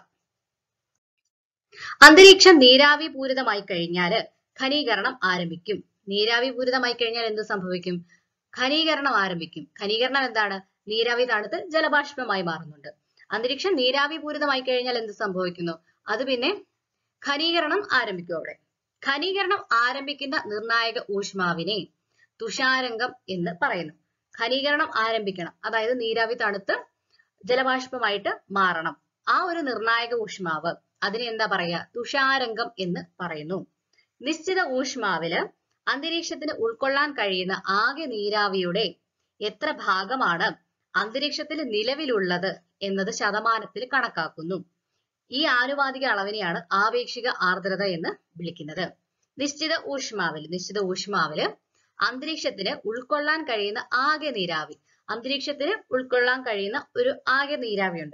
അന്തരീക്ഷം നീരാവി പൂരിതമായി കഴിഞ്ഞാൽ ഘനീകരണം ആരംഭിക്കും. നീരാവി പൂരിതമായി കഴിഞ്ഞാൽ എന്ത് സംഭവിക്കും? ഘനീകരണം ആരംഭിക്കും. ഘനീകരണം എന്താണ്? നീരാവി തണുത്ത് ജലബാഷ്പമായി മാറുന്നുണ്ട്. അന്തരീക്ഷം നീരാവി പൂരിതമായി കഴിഞ്ഞാൽ എന്ത് സംഭവിക്കുന്നു? അത് പിന്നെ ഘനീകരണം ആരംഭിക്കും. അവിടെ ഘനീകരണം ആരംഭിക്കുന്ന നിർണായക ഊഷ്മാവിനെ തുഷാരംഗം എന്ന് പറയുന്നു. ഘനീകരണം ആരംഭിക്കണം, അതായത് നീരാവി തണുത്ത് ജലബാഷ്പമായിട്ട് മാറണം. ആ ഒരു നിർണായക ഊഷ്മാവ് അതിനെ എന്താ പറയാ? തുഷാരംഗം എന്ന് പറയുന്നു. നിശ്ചിത ഊഷ്മാവില് അന്തരീക്ഷത്തിന് ഉൾക്കൊള്ളാൻ കഴിയുന്ന ആകെ നീരാവിയുടെ എത്ര ഭാഗമാണ് അന്തരീക്ഷത്തിൽ നിലവിലുള്ളത് എന്നത് ശതമാനത്തിൽ കണക്കാക്കുന്നു. ഈ ആനുപാതിക അളവിനെയാണ് ആപേക്ഷിക ആർദ്രത എന്ന് വിളിക്കുന്നത്. നിശ്ചിത ഊഷ്മാവിൽ നിശ്ചിത ഊഷ്മാവില് അന്തരീക്ഷത്തിന് ഉൾക്കൊള്ളാൻ കഴിയുന്ന ആകെ നീരാവി അന്തരീക്ഷത്തിന് ഉൾക്കൊള്ളാൻ കഴിയുന്ന ഒരു ആകെ നീരാവിയുണ്ട്.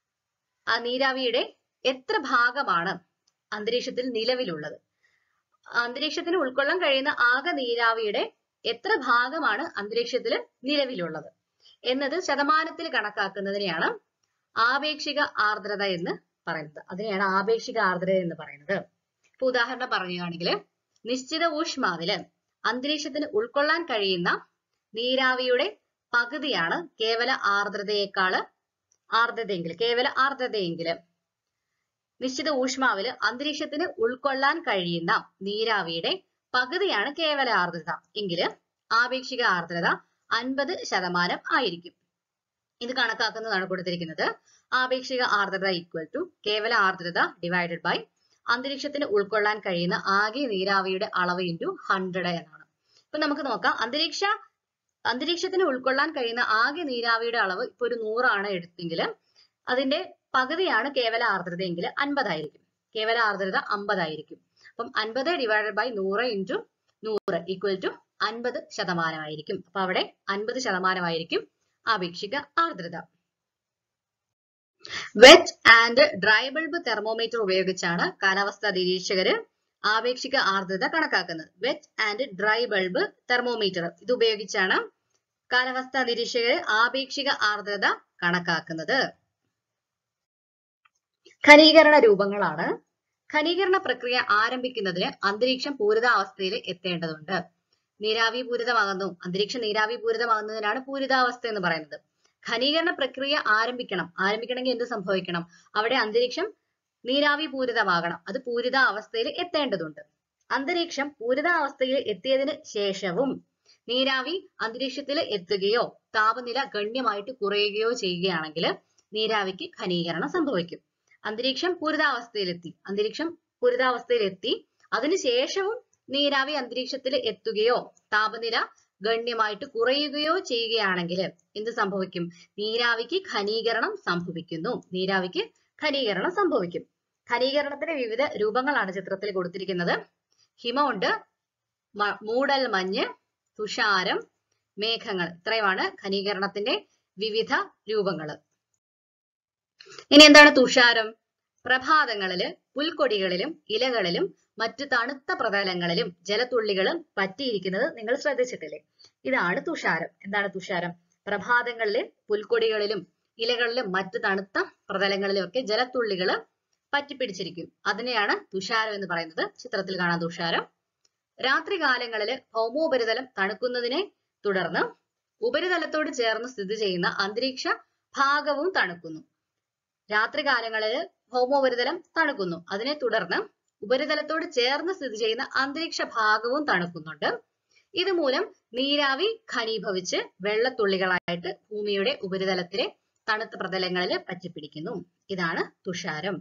ആ നീരാവിയുടെ എത്ര ഭാഗമാണ് അന്തരീക്ഷത്തിൽ നിലവിലുള്ളത്? അന്തരീക്ഷത്തിന് ഉൾക്കൊള്ളാൻ കഴിയുന്ന ആകെ നീരാവിയുടെ എത്ര ഭാഗമാണ് അന്തരീക്ഷത്തിൽ നിലവിലുള്ളത് എന്നത് ശതമാനത്തിൽ കണക്കാക്കുന്നതിനെയാണ് ആപേക്ഷിക ആർദ്രത എന്ന് പറയുന്നത്. അതിനെയാണ് ആപേക്ഷിക ആർദ്രത എന്ന് പറയുന്നത്. ഇപ്പൊ ഉദാഹരണം പറയുകയാണെങ്കിൽ, നിശ്ചിത ഊഷ്മാവില് അന്തരീക്ഷത്തിന് ഉൾക്കൊള്ളാൻ കഴിയുന്ന നീരാവിയുടെ പകുതിയാണ് കേവല ആർദ്രതയേക്കാള് ആർദ്രതയെങ്കിൽ കേവല ആർദ്രതയെങ്കിൽ നിശ്ചിത ഊഷ്മാവില് അന്തരീക്ഷത്തിന് ഉൾക്കൊള്ളാൻ കഴിയുന്ന നീരാവിയുടെ പകുതിയാണ് കേവല ആർദ്രത എങ്കില് ആപേക്ഷിക ആർദ്രത അൻപത് ശതമാനം ആയിരിക്കും. ഇത് കണക്കാക്കുന്നതാണ് കൊടുത്തിരിക്കുന്നത്. ആപേക്ഷിക ആർദ്രത ഈക്വൽ ടു കേവല ആർദ്രത ഡിവൈഡഡ് ബൈ അന്തരീക്ഷത്തിന് ഉൾക്കൊള്ളാൻ കഴിയുന്ന ആകെ നീരാവിയുടെ അളവ് ഇൻറ്റു ഹൺഡ്രഡ് എന്നാണ്. ഇപ്പൊ നമുക്ക് നോക്കാം, അന്തരീക്ഷ അന്തരീക്ഷത്തിന് ഉൾക്കൊള്ളാൻ കഴിയുന്ന ആകെ നീരാവിയുടെ അളവ് ഇപ്പൊ ഒരു നൂറാണ് എടുത്തെങ്കിൽ അതിന്റെ പകുതിയാണ് കേവല ആർദ്രത എങ്കിൽ അൻപതായിരിക്കും. കേവല ആർദ്രത അമ്പതായിരിക്കും. അപ്പം അൻപത് ഡിവൈഡഡ് ബൈ നൂറ് ഇൻറ്റു നൂറ് ഈക്വൽ ടു അൻപത് ശതമാനമായിരിക്കും. അപ്പൊ അവിടെ അൻപത് ശതമാനമായിരിക്കും ആപേക്ഷിക ആർദ്രത. Wet and dry bulb thermometer ഉപയോഗിച്ചാണ് കാലാവസ്ഥാ നിരീക്ഷകര് ആപേക്ഷിക ആർദ്രത കണക്കാക്കുന്നത്. Wet and dry bulb thermometer ഇത് ഉപയോഗിച്ചാണ് കാലാവസ്ഥാ നിരീക്ഷകര് ആപേക്ഷിക ആർദ്രത കണക്കാക്കുന്നത്. ഘനീകരണ രൂപങ്ങളാണ്. ഘനീകരണ പ്രക്രിയ ആരംഭിക്കുന്നതിന് അന്തരീക്ഷം പൂരിതാവസ്ഥയിൽ എത്തേണ്ടതുണ്ട്. നീരാവി പൂരിതമാകുന്നു. അന്തരീക്ഷം നീരാവി പൂരിതമാകുന്നതിനാണ് പൂരിതാവസ്ഥ എന്ന് പറയുന്നത്. ഘനീകരണ പ്രക്രിയ ആരംഭിക്കണം. ആരംഭിക്കണമെങ്കിൽ എന്ത് സംഭവിക്കണം? അവിടെ അന്തരീക്ഷം നീരാവി പൂരിതമാകണം. അത് പൂരിതാവസ്ഥയിൽ എത്തേണ്ടതുണ്ട്. അന്തരീക്ഷം പൂരിതാവസ്ഥയിൽ എത്തിയതിന് ശേഷവും നീരാവി അന്തരീക്ഷത്തിൽ എത്തുകയോ താപനില ഗണ്യമായിട്ട് കുറയുകയോ ചെയ്യുകയാണെങ്കിൽ നീരാവിക്ക് ഘനീകരണം സംഭവിക്കും. അന്തരീക്ഷം പൂരിതാവസ്ഥയിലെത്തി അന്തരീക്ഷം പൂരിതാവസ്ഥയിലെത്തി അതിനുശേഷവും നീരാവി അന്തരീക്ഷത്തിൽ എത്തുകയോ താപനില ഗണ്യമായിട്ട് കുറയുകയോ ചെയ്യുകയാണെങ്കിൽ എന്ത് സംഭവിക്കും? നീരാവിക്ക് ഘനീകരണം സംഭവിക്കുന്നു. നീരാവിക്ക് ഘനീകരണം സംഭവിക്കും. ഘനീകരണത്തിന്റെ വിവിധ രൂപങ്ങളാണ് ചിത്രത്തിൽ കൊടുത്തിരിക്കുന്നത്. ഹിമമുണ്ട്, മൂടൽ മഞ്ഞ്, തുഷാരം, മേഘങ്ങൾ. ഇത്രയുമാണ് ഘനീകരണത്തിന്റെ വിവിധ രൂപങ്ങൾ. ഇനി എന്താണ് തുഷാരം? പ്രഭാതങ്ങളില് പുൽക്കൊടികളിലും ഇലകളിലും മറ്റു തണുത്ത പ്രതലങ്ങളിലും ജലത്തുള്ളികളും പറ്റിയിരിക്കുന്നത് നിങ്ങൾ ശ്രദ്ധിച്ചിട്ടില്ലേ? ഇതാണ് തുഷാരം. എന്താണ് തുഷാരം? പ്രഭാതങ്ങളില് പുൽക്കൊടികളിലും ഇലകളിലും മറ്റു തണുത്ത പ്രതലങ്ങളിലും ഒക്കെ ജലത്തുള്ളികൾ പറ്റിപ്പിടിച്ചിരിക്കും. അതിനെയാണ് തുഷാരം എന്ന് പറയുന്നത്. ചിത്രത്തിൽ കാണാം തുഷാരം. രാത്രികാലങ്ങളില് ഭൗമോപരിതലം തണുക്കുന്നതിനെ തുടർന്ന് ഉപരിതലത്തോട് ചേർന്ന് സ്ഥിതി ചെയ്യുന്ന അന്തരീക്ഷ ഭാഗവും തണുക്കുന്നു. രാത്രികാലങ്ങളില് ഭൗമോപരിതലം തണുക്കുന്നു. അതിനെ തുടർന്ന് ഉപരിതലത്തോട് ചേർന്ന് സ്ഥിതി ചെയ്യുന്ന അന്തരീക്ഷ ഭാഗവും തണുക്കുന്നുണ്ട്. ഇതുമൂലം നീരാവി ഘനീഭവിച്ച് വെള്ളത്തുള്ളികളായിട്ട് ഭൂമിയുടെ ഉപരിതലത്തിലെ തണുത്ത പ്രതലങ്ങളിൽ പറ്റിപ്പിടിക്കുന്നു. ഇതാണ് തുഷാരം.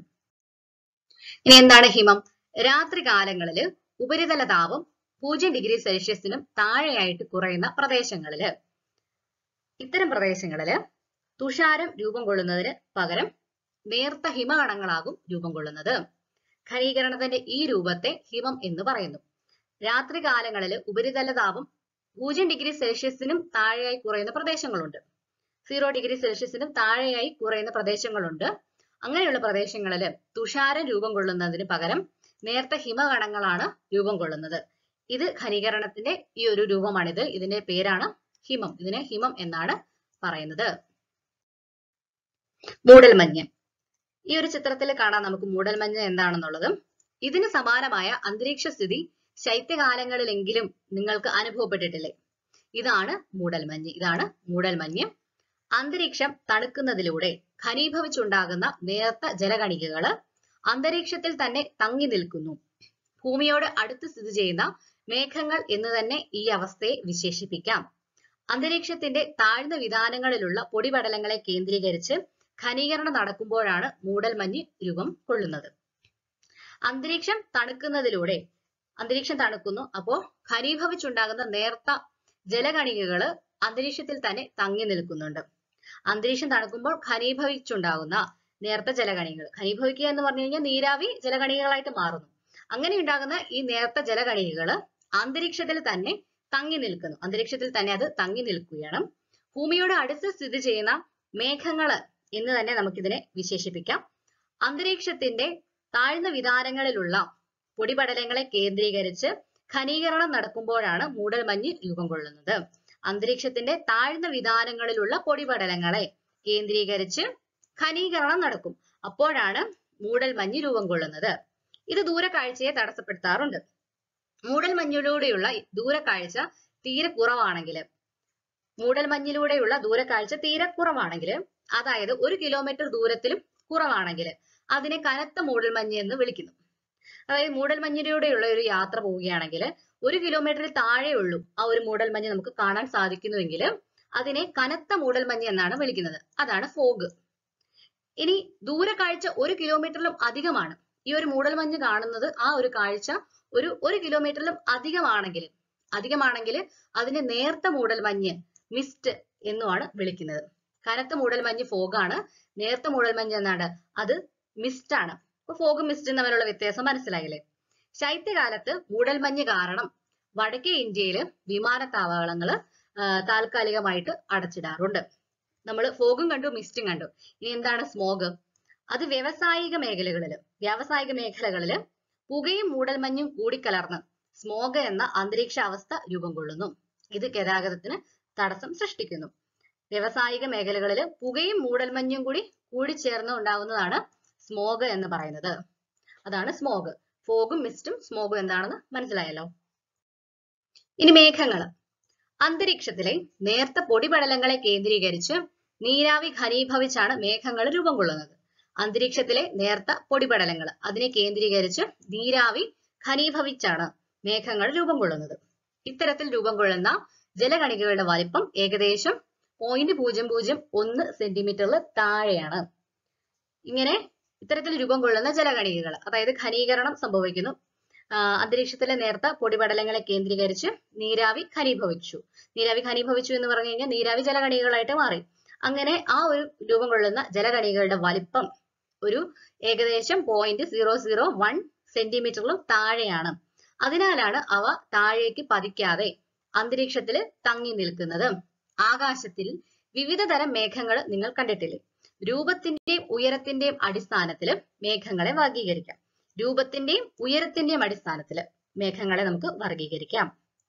ഇനി എന്താണ് ഹിമം? രാത്രികാലങ്ങളില് ഉപരിതല താപം പൂജ്യം ഡിഗ്രി സെൽഷ്യസിനും താഴെയായിട്ട് കുറയുന്ന പ്രദേശങ്ങളില് ഇത്തരം പ്രദേശങ്ങളില് തുഷാരം രൂപം കൊള്ളുന്നതിന് പകരം നേർത്ത ഹിമകണങ്ങളാകും രൂപം കൊള്ളുന്നത്. ഘനീകരണത്തിന്റെ ഈ രൂപത്തെ ഹിമം എന്ന് പറയുന്നു. രാത്രികാലങ്ങളിൽ ഉപരിതല താപം പൂജ്യം ഡിഗ്രി സെൽഷ്യസിനും താഴെയായി കുറയുന്ന പ്രദേശങ്ങളുണ്ട്. സീറോ ഡിഗ്രി സെൽഷ്യസിനും താഴെയായി കുറയുന്ന പ്രദേശങ്ങളുണ്ട്. അങ്ങനെയുള്ള പ്രദേശങ്ങളിൽ തുഷാരം രൂപം കൊള്ളുന്നതിന് പകരം നേർത്ത ഹിമകണങ്ങളാണ് രൂപം കൊള്ളുന്നത്. ഇത് ഘനീകരണത്തിന്റെ ഈ ഒരു രൂപമാണിത്. ഇതിന്റെ പേരാണ് ഹിമം. ഇതിനെ ഹിമം എന്നാണ് പറയുന്നത്. മൂടൽമഞ്ഞ്. ഈ ഒരു ചിത്രത്തിൽ കാണാം നമുക്ക് മൂടൽമഞ്ഞ് എന്താണെന്നുള്ളത്. ഇതിന് സമാനമായ അന്തരീക്ഷ സ്ഥിതി ശൈത്യകാലങ്ങളിലെങ്കിലും നിങ്ങൾക്ക് അനുഭവപ്പെട്ടിട്ടില്ലേ? ഇതാണ് മൂടൽമഞ്ഞ്. ഇതാണ് മൂടൽമഞ്ഞ്. അന്തരീക്ഷം തണുക്കുന്നതിലൂടെ ഘനീഭവിച്ചുണ്ടാകുന്ന നേർത്ത ജലകണികകള് അന്തരീക്ഷത്തിൽ തന്നെ തങ്ങി നിൽക്കുന്നു. ഭൂമിയോട് അടുത്ത് സ്ഥിതി ചെയ്യുന്ന മേഘങ്ങൾ എന്ന് തന്നെ ഈ അവസ്ഥയെ വിശേഷിപ്പിക്കാം. അന്തരീക്ഷത്തിന്റെ താഴ്ന്ന വിതാനങ്ങളിലുള്ള പൊടിപടലങ്ങളെ കേന്ദ്രീകരിച്ച് ഘനീകരണം നടക്കുമ്പോഴാണ് മൂടൽമഞ്ഞ് രൂപം കൊള്ളുന്നത്. അന്തരീക്ഷം തണുക്കുന്നതിലൂടെ അന്തരീക്ഷം തണുക്കുന്നു. അപ്പോ ഘനീഭവിച്ചുണ്ടാകുന്ന നേർത്ത ജലകണികകള് അന്തരീക്ഷത്തിൽ തന്നെ തങ്ങി നിൽക്കുന്നുണ്ട്. അന്തരീക്ഷം തണുക്കുമ്പോൾ ഘനീഭവിച്ചുണ്ടാകുന്ന നേർത്ത ജലകണികൾ, ഘനീഭവിക്കുക എന്ന് പറഞ്ഞു കഴിഞ്ഞാൽ നീരാവി ജലകണികകളായിട്ട് മാറുന്നു. അങ്ങനെ ഉണ്ടാകുന്ന ഈ നേർത്ത ജലകണികകള് അന്തരീക്ഷത്തിൽ തന്നെ തങ്ങി നിൽക്കുന്നു. അന്തരീക്ഷത്തിൽ തന്നെ അത് തങ്ങി നിൽക്കുകയാണ്. ഭൂമിയോട് അടുത്ത് സ്ഥിതി ചെയ്യുന്ന മേഘങ്ങള് എന്ന് തന്നെ നമുക്കിതിനെ വിശേഷിപ്പിക്കാം. അന്തരീക്ഷത്തിന്റെ താഴ്ന്ന വിതാനങ്ങളിലുള്ള പൊടിപടലങ്ങളെ കേന്ദ്രീകരിച്ച് ഘനീകരണം നടക്കുമ്പോഴാണ് മൂടൽമഞ്ഞ് രൂപം കൊള്ളുന്നത്. അന്തരീക്ഷത്തിന്റെ താഴ്ന്ന വിതാനങ്ങളിലുള്ള പൊടിപടലങ്ങളെ കേന്ദ്രീകരിച്ച് ഘനീകരണം നടക്കും. അപ്പോഴാണ് മൂടൽമഞ്ഞ് രൂപം കൊള്ളുന്നത്. ഇത് ദൂരക്കാഴ്ചയെ തടസ്സപ്പെടുത്താറുണ്ട്. മൂടൽമഞ്ഞിലൂടെയുള്ള ദൂരക്കാഴ്ച തീരെ കുറവാണെങ്കിൽ മൂടൽമഞ്ഞിലൂടെയുള്ള ദൂരക്കാഴ്ച തീരെ കുറവാണെങ്കിൽ അതായത് ഒരു കിലോമീറ്റർ ദൂരത്തിലും കുറവാണെങ്കിൽ അതിനെ കനത്ത മൂടൽമഞ്ഞ് എന്ന് വിളിക്കുന്നു. അതായത് മൂടൽമഞ്ഞിലൂടെയുള്ള ഒരു യാത്ര പോവുകയാണെങ്കിൽ ഒരു കിലോമീറ്ററിൽ താഴെയുള്ളൂ ആ ഒരു മൂടൽമഞ്ഞ് നമുക്ക് കാണാൻ സാധിക്കുന്നുവെങ്കിൽ അതിനെ കനത്ത മൂടൽമഞ്ഞ് എന്നാണ് വിളിക്കുന്നത്. അതാണ് ഫോഗ്. ഇനി ദൂരക്കാഴ്ച ഒരു കിലോമീറ്ററിലും അധികമാണ്. ഈ ഒരു മൂടൽമഞ്ഞ് കാണുന്നത് ആ ഒരു കാഴ്ച ഒരു ഒരു കിലോമീറ്ററിലും അധികമാണെങ്കിൽ അധികമാണെങ്കിൽ അതിനെ നേർത്ത മൂടൽമഞ്ഞ് മിസ്റ്റ് എന്നുമാണ് വിളിക്കുന്നത്. കനത്ത മൂടൽമഞ്ഞ് ഫോഗാണ്. നേർത്ത മൂടൽമഞ്ഞ് എന്നാണ് അത് മിസ്റ്റ് ആണ്. അപ്പൊ ഫോഗും മിസ്റ്റും തമ്മിലുള്ള വ്യത്യാസം മനസ്സിലായില്ലേ? ശൈത്യകാലത്ത് മൂടൽമഞ്ഞ് കാരണം വടക്കേ ഇന്ത്യയില് വിമാനത്താവളങ്ങള് താൽക്കാലികമായിട്ട് അടച്ചിടാറുണ്ട്. നമ്മൾ ഫോഗും കണ്ടു, മിസ്റ്റും കണ്ടു. ഇനി എന്താണ് സ്മോഗ്? അത് വ്യാവസായിക മേഖലകളില് വ്യാവസായിക മേഖലകളില് പുകയും മൂടൽമഞ്ഞും കൂടിക്കലർന്ന് സ്മോഗ് എന്ന അന്തരീക്ഷ അവസ്ഥ രൂപം കൊള്ളുന്നു. ഇത് ഗതാഗതത്തിന് തടസ്സം സൃഷ്ടിക്കുന്നു. വ്യാവസായിക മേഖലകളിൽ പുകയും മൂടൽമഞ്ഞും കൂടി കൂടിച്ചേർന്ന് ഉണ്ടാകുന്നതാണ് സ്മോഗ് എന്ന് പറയുന്നത്. അതാണ് സ്മോഗ്. ഫോഗും മിസ്റ്റും സ്മോഗും എന്താണെന്ന് മനസ്സിലായല്ലോ. ഇനി മേഘങ്ങള്. അന്തരീക്ഷത്തിലെ നേർത്ത പൊടിപടലങ്ങളെ കേന്ദ്രീകരിച്ച് നീരാവി ഘനീഭവിച്ചാണ് മേഘങ്ങൾ രൂപം കൊള്ളുന്നത്. അന്തരീക്ഷത്തിലെ നേർത്ത പൊടിപടലങ്ങൾ അതിനെ കേന്ദ്രീകരിച്ച് നീരാവി ഘനീഭവിച്ചാണ് മേഘങ്ങൾ രൂപം കൊള്ളുന്നത്. ഇത്തരത്തിൽ രൂപം കൊള്ളുന്ന ജലകണികകളുടെ വലിപ്പം ഏകദേശം പോയിന്റ് പൂജ്യം പൂജ്യം ഒന്ന് സെന്റിമീറ്ററിൽ താഴെയാണ്. ഇങ്ങനെ ഇത്തരത്തിൽ രൂപം കൊള്ളുന്ന ജലകണികകൾ, അതായത് ഘനീകരണം സംഭവിക്കുന്നു. അന്തരീക്ഷത്തിലെ നേർത്ത പൊടിപടലങ്ങളെ കേന്ദ്രീകരിച്ച് നീരാവി ഘനീഭവിച്ചു. നീരാവി ഘനീഭവിച്ചു എന്ന് പറഞ്ഞു കഴിഞ്ഞാൽ നീരാവി ജലകണികകളായിട്ട് മാറി. അങ്ങനെ ആ ഒരു രൂപം കൊള്ളുന്ന ജലകണികകളുടെ വലിപ്പം ഒരു ഏകദേശം പോയിന്റ് സീറോ സീറോ വൺ സെന്റിമീറ്ററിലും താഴെയാണ്. അതിനാലാണ് അവ താഴേക്ക് പതിക്കാതെ അന്തരീക്ഷത്തിൽ തങ്ങി നിൽക്കുന്നത്. ആകാശത്തിൽ വിവിധ തരം മേഘങ്ങൾ നിങ്ങൾ കണ്ടിട്ടില്ലേ? രൂപത്തിന്റെയും ഉയരത്തിന്റെയും അടിസ്ഥാനത്തിൽ മേഘങ്ങളെ വർഗീകരിക്കാം. രൂപത്തിന്റെയും ഉയരത്തിന്റെയും അടിസ്ഥാനത്തിൽ മേഘങ്ങളെ നമുക്ക് വർഗീകരിക്കാം.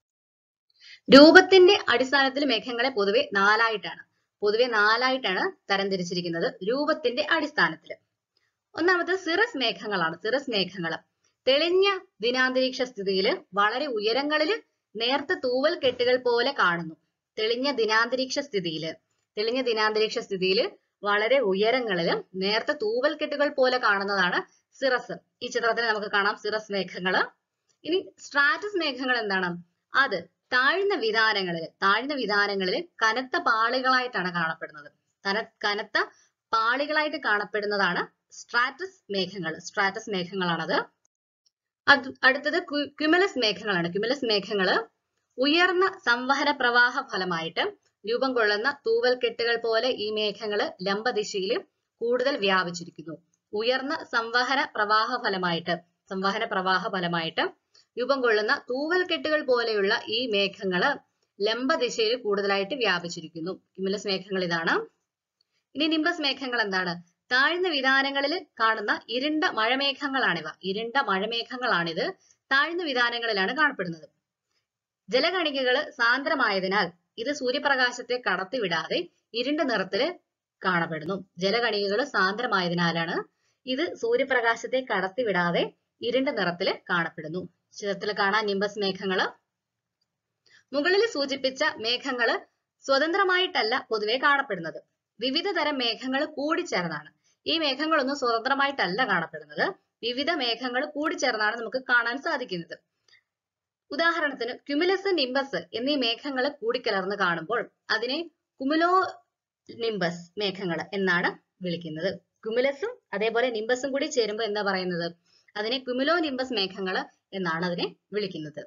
രൂപത്തിന്റെ അടിസ്ഥാനത്തിൽ മേഘങ്ങളെ പൊതുവെ നാലായിട്ടാണ് പൊതുവെ നാലായിട്ടാണ് തരംതിരിച്ചിരിക്കുന്നത്. രൂപത്തിന്റെ അടിസ്ഥാനത്തിൽ ഒന്നാമത് സിറസ് മേഘങ്ങളാണ്. സിറസ് മേഘങ്ങൾ തെളിഞ്ഞ ദിനാന്തരീക്ഷ സ്ഥിതിയിൽ വളരെ ഉയരങ്ങളിൽ നേർത്ത തൂവൽ കെട്ടുകൾ പോലെ കാണുന്നു. തെളിഞ്ഞ ദിനാന്തരീക്ഷ സ്ഥിതിയിൽ തെളിഞ്ഞ ദിനാന്തരീക്ഷ സ്ഥിതിയിൽ വളരെ ഉയരങ്ങളിൽ നേർത്ത തൂവൽ കെട്ടുകൾ പോലെ കാണുന്നതാണ് സിറസ്. ഈ ചിത്രത്തിൽ നമുക്ക് കാണാം സിറസ് മേഘങ്ങൾ. ഇനി സ്ട്രാറ്റസ് മേഘങ്ങൾ എന്താണ്? അത് താഴ്ന്ന വിതാനങ്ങളിൽ താഴ്ന്ന വിതാനങ്ങളിൽ കനത്ത പാളികളായിട്ടാണ് കാണപ്പെടുന്നത്. കന കനത്ത പാളികളായിട്ട് കാണപ്പെടുന്നതാണ് സ്ട്രാറ്റസ് മേഘങ്ങൾ. സ്ട്രാറ്റസ് മേഘങ്ങളാണത്. അടുത്തത് ക്യുമുലസ് മേഘങ്ങളാണ്. ക്യുമുലസ് മേഘങ്ങൾ ഉയർന്ന സംവഹന പ്രവാഹ ഫലമായിട്ട് രൂപം കൊള്ളുന്ന തൂവൽ കെട്ടുകൾ പോലെ ഈ മേഘങ്ങൾ ലംബദിശയിൽ കൂടുതൽ വ്യാപിച്ചിരിക്കുന്നു. ഉയർന്ന സംവഹന പ്രവാഹ ഫലമായിട്ട് സംവഹന പ്രവാഹ ഫലമായിട്ട് രൂപം കൊള്ളുന്ന തൂവൽ കെട്ടുകൾ പോലെയുള്ള ഈ മേഘങ്ങള് ലംബദിശയിൽ കൂടുതലായിട്ട് വ്യാപിച്ചിരിക്കുന്നു. ക്യുമുലസ് മേഘങ്ങൾ ഇതാണ്. ഇനി നിംബസ് മേഘങ്ങൾ എന്താണ്? താഴ്ന്ന വിതാനങ്ങളിൽ കാണുന്ന ഇരുണ്ട മഴമേഘങ്ങളാണിവ. ഇരുണ്ട മഴമേഘങ്ങളാണിത്. താഴ്ന്ന വിതാനങ്ങളിലാണ് കാണപ്പെടുന്നത്. ജലകണികകൾ സാന്ദ്രമായതിനാൽ ഇത് സൂര്യപ്രകാശത്തെ കടത്തിവിടാതെ ഇരുണ്ട നിറത്തില് കാണപ്പെടുന്നു. ജലകണികകൾ സാന്ദ്രമായതിനാലാണ് ഇത് സൂര്യപ്രകാശത്തെ കടത്തിവിടാതെ ഇരുണ്ട നിറത്തില് കാണപ്പെടുന്നു. ചിത്രത്തിൽ കാണാൻ നിംബസ് മേഘങ്ങള്. മുകളിൽ സൂചിപ്പിച്ച മേഘങ്ങള് സ്വതന്ത്രമായിട്ടല്ല പൊതുവെ കാണപ്പെടുന്നത്. വിവിധ തരം മേഘങ്ങൾ കൂടിച്ചേർന്നാണ്. ഈ മേഘങ്ങളൊന്നും സ്വതന്ത്രമായിട്ടല്ല കാണപ്പെടുന്നത്. വിവിധ മേഘങ്ങൾ കൂടിച്ചേർന്നാണ് നമുക്ക് കാണാൻ സാധിക്കുന്നത്. ഉദാഹരണത്തിന് ക്യുമുലസ്, നിംബസ് എന്നീ മേഘങ്ങൾ കൂടിക്കലർന്ന് കാണുമ്പോൾ അതിനെ കുമുലോ നിംബസ് മേഘങ്ങൾ എന്നാണ് വിളിക്കുന്നത്. ക്യുമുലസും അതേപോലെ നിംബസും കൂടി ചേരുമ്പോൾ എന്താ പറയുന്നത്? അതിനെ കുമുലോ നിംബസ് മേഘങ്ങൾ എന്നാണ് അതിനെ വിളിക്കുന്നത്.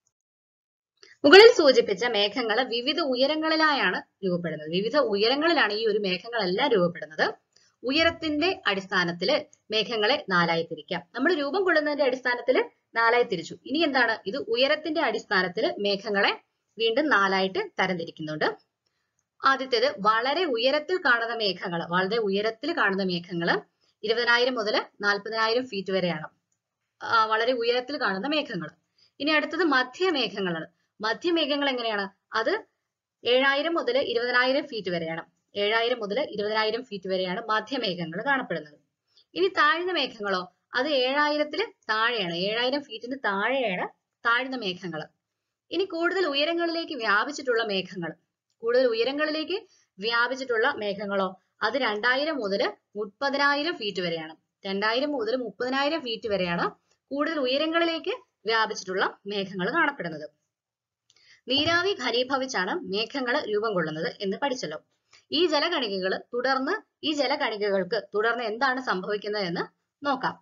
മുകളിൽ സൂചിപ്പിച്ച മേഘങ്ങൾ വിവിധ ഉയരങ്ങളിലായാണ് രൂപപ്പെടുന്നത്. വിവിധ ഉയരങ്ങളിലാണ് ഈ ഒരു മേഘങ്ങളെല്ലാം രൂപപ്പെടുന്നത്. ഉയരത്തിന്റെ അടിസ്ഥാനത്തിൽ മേഘങ്ങളെ നാലായി തിരിക്കാം. നമ്മൾ രൂപം കൊള്ളുന്നതിന്റെ അടിസ്ഥാനത്തിൽ നാലായി തിരിച്ചു. ഇനി എന്താണ്? ഇത് ഉയരത്തിന്റെ അടിസ്ഥാനത്തിൽ മേഘങ്ങളെ വീണ്ടും നാലായിട്ട് തരംതിരിക്കുന്നുണ്ട്. ആദ്യത്തേത് വളരെ ഉയരത്തിൽ കാണുന്ന മേഘങ്ങൾ. വളരെ ഉയരത്തിൽ കാണുന്ന മേഘങ്ങൾ ഇരുപതിനായിരം മുതൽ നാൽപ്പതിനായിരം ഫീറ്റ് വരെയാണ് വളരെ ഉയരത്തിൽ കാണുന്ന മേഘങ്ങൾ. ഇനി അടുത്തത് മധ്യമേഘങ്ങളാണ്. മധ്യമേഘങ്ങൾ എങ്ങനെയാണ്? അത് ഏഴായിരം മുതൽ ഇരുപതിനായിരം ഫീറ്റ് വരെയാണ്. ഏഴായിരം മുതൽ ഇരുപതിനായിരം ഫീറ്റ് വരെയാണ് മധ്യമേഘങ്ങൾ കാണപ്പെടുന്നത്. ഇനി താഴ്ന്ന മേഘങ്ങളോ? അത് ഏഴായിരത്തിന് താഴെയാണ്. ഏഴായിരം ഫീറ്റിന് താഴെയാണ് താഴ്ന്ന മേഘങ്ങൾ. ഇനി കൂടുതൽ ഉയരങ്ങളിലേക്ക് വ്യാപിച്ചിട്ടുള്ള മേഘങ്ങൾ കൂടുതൽ ഉയരങ്ങളിലേക്ക് വ്യാപിച്ചിട്ടുള്ള മേഘങ്ങളോ? അത് രണ്ടായിരം മുതൽ മുപ്പതിനായിരം ഫീറ്റ് വരെയാണ്. രണ്ടായിരം മുതൽ മുപ്പതിനായിരം ഫീറ്റ് വരെയാണ് കൂടുതൽ ഉയരങ്ങളിലേക്ക് വ്യാപിച്ചിട്ടുള്ള മേഘങ്ങൾ കാണപ്പെടുന്നത്. നീരാവി ഘനീഭവിച്ചാണ് മേഘങ്ങൾ രൂപം കൊള്ളുന്നത് എന്ന് പഠിച്ചല്ലോ. ഈ ജലകണികകൾ തുടർന്ന് ഈ ജലകണികകൾക്ക് തുടർന്ന് എന്താണ് സംഭവിക്കുന്നത് എന്ന് നോക്കാം.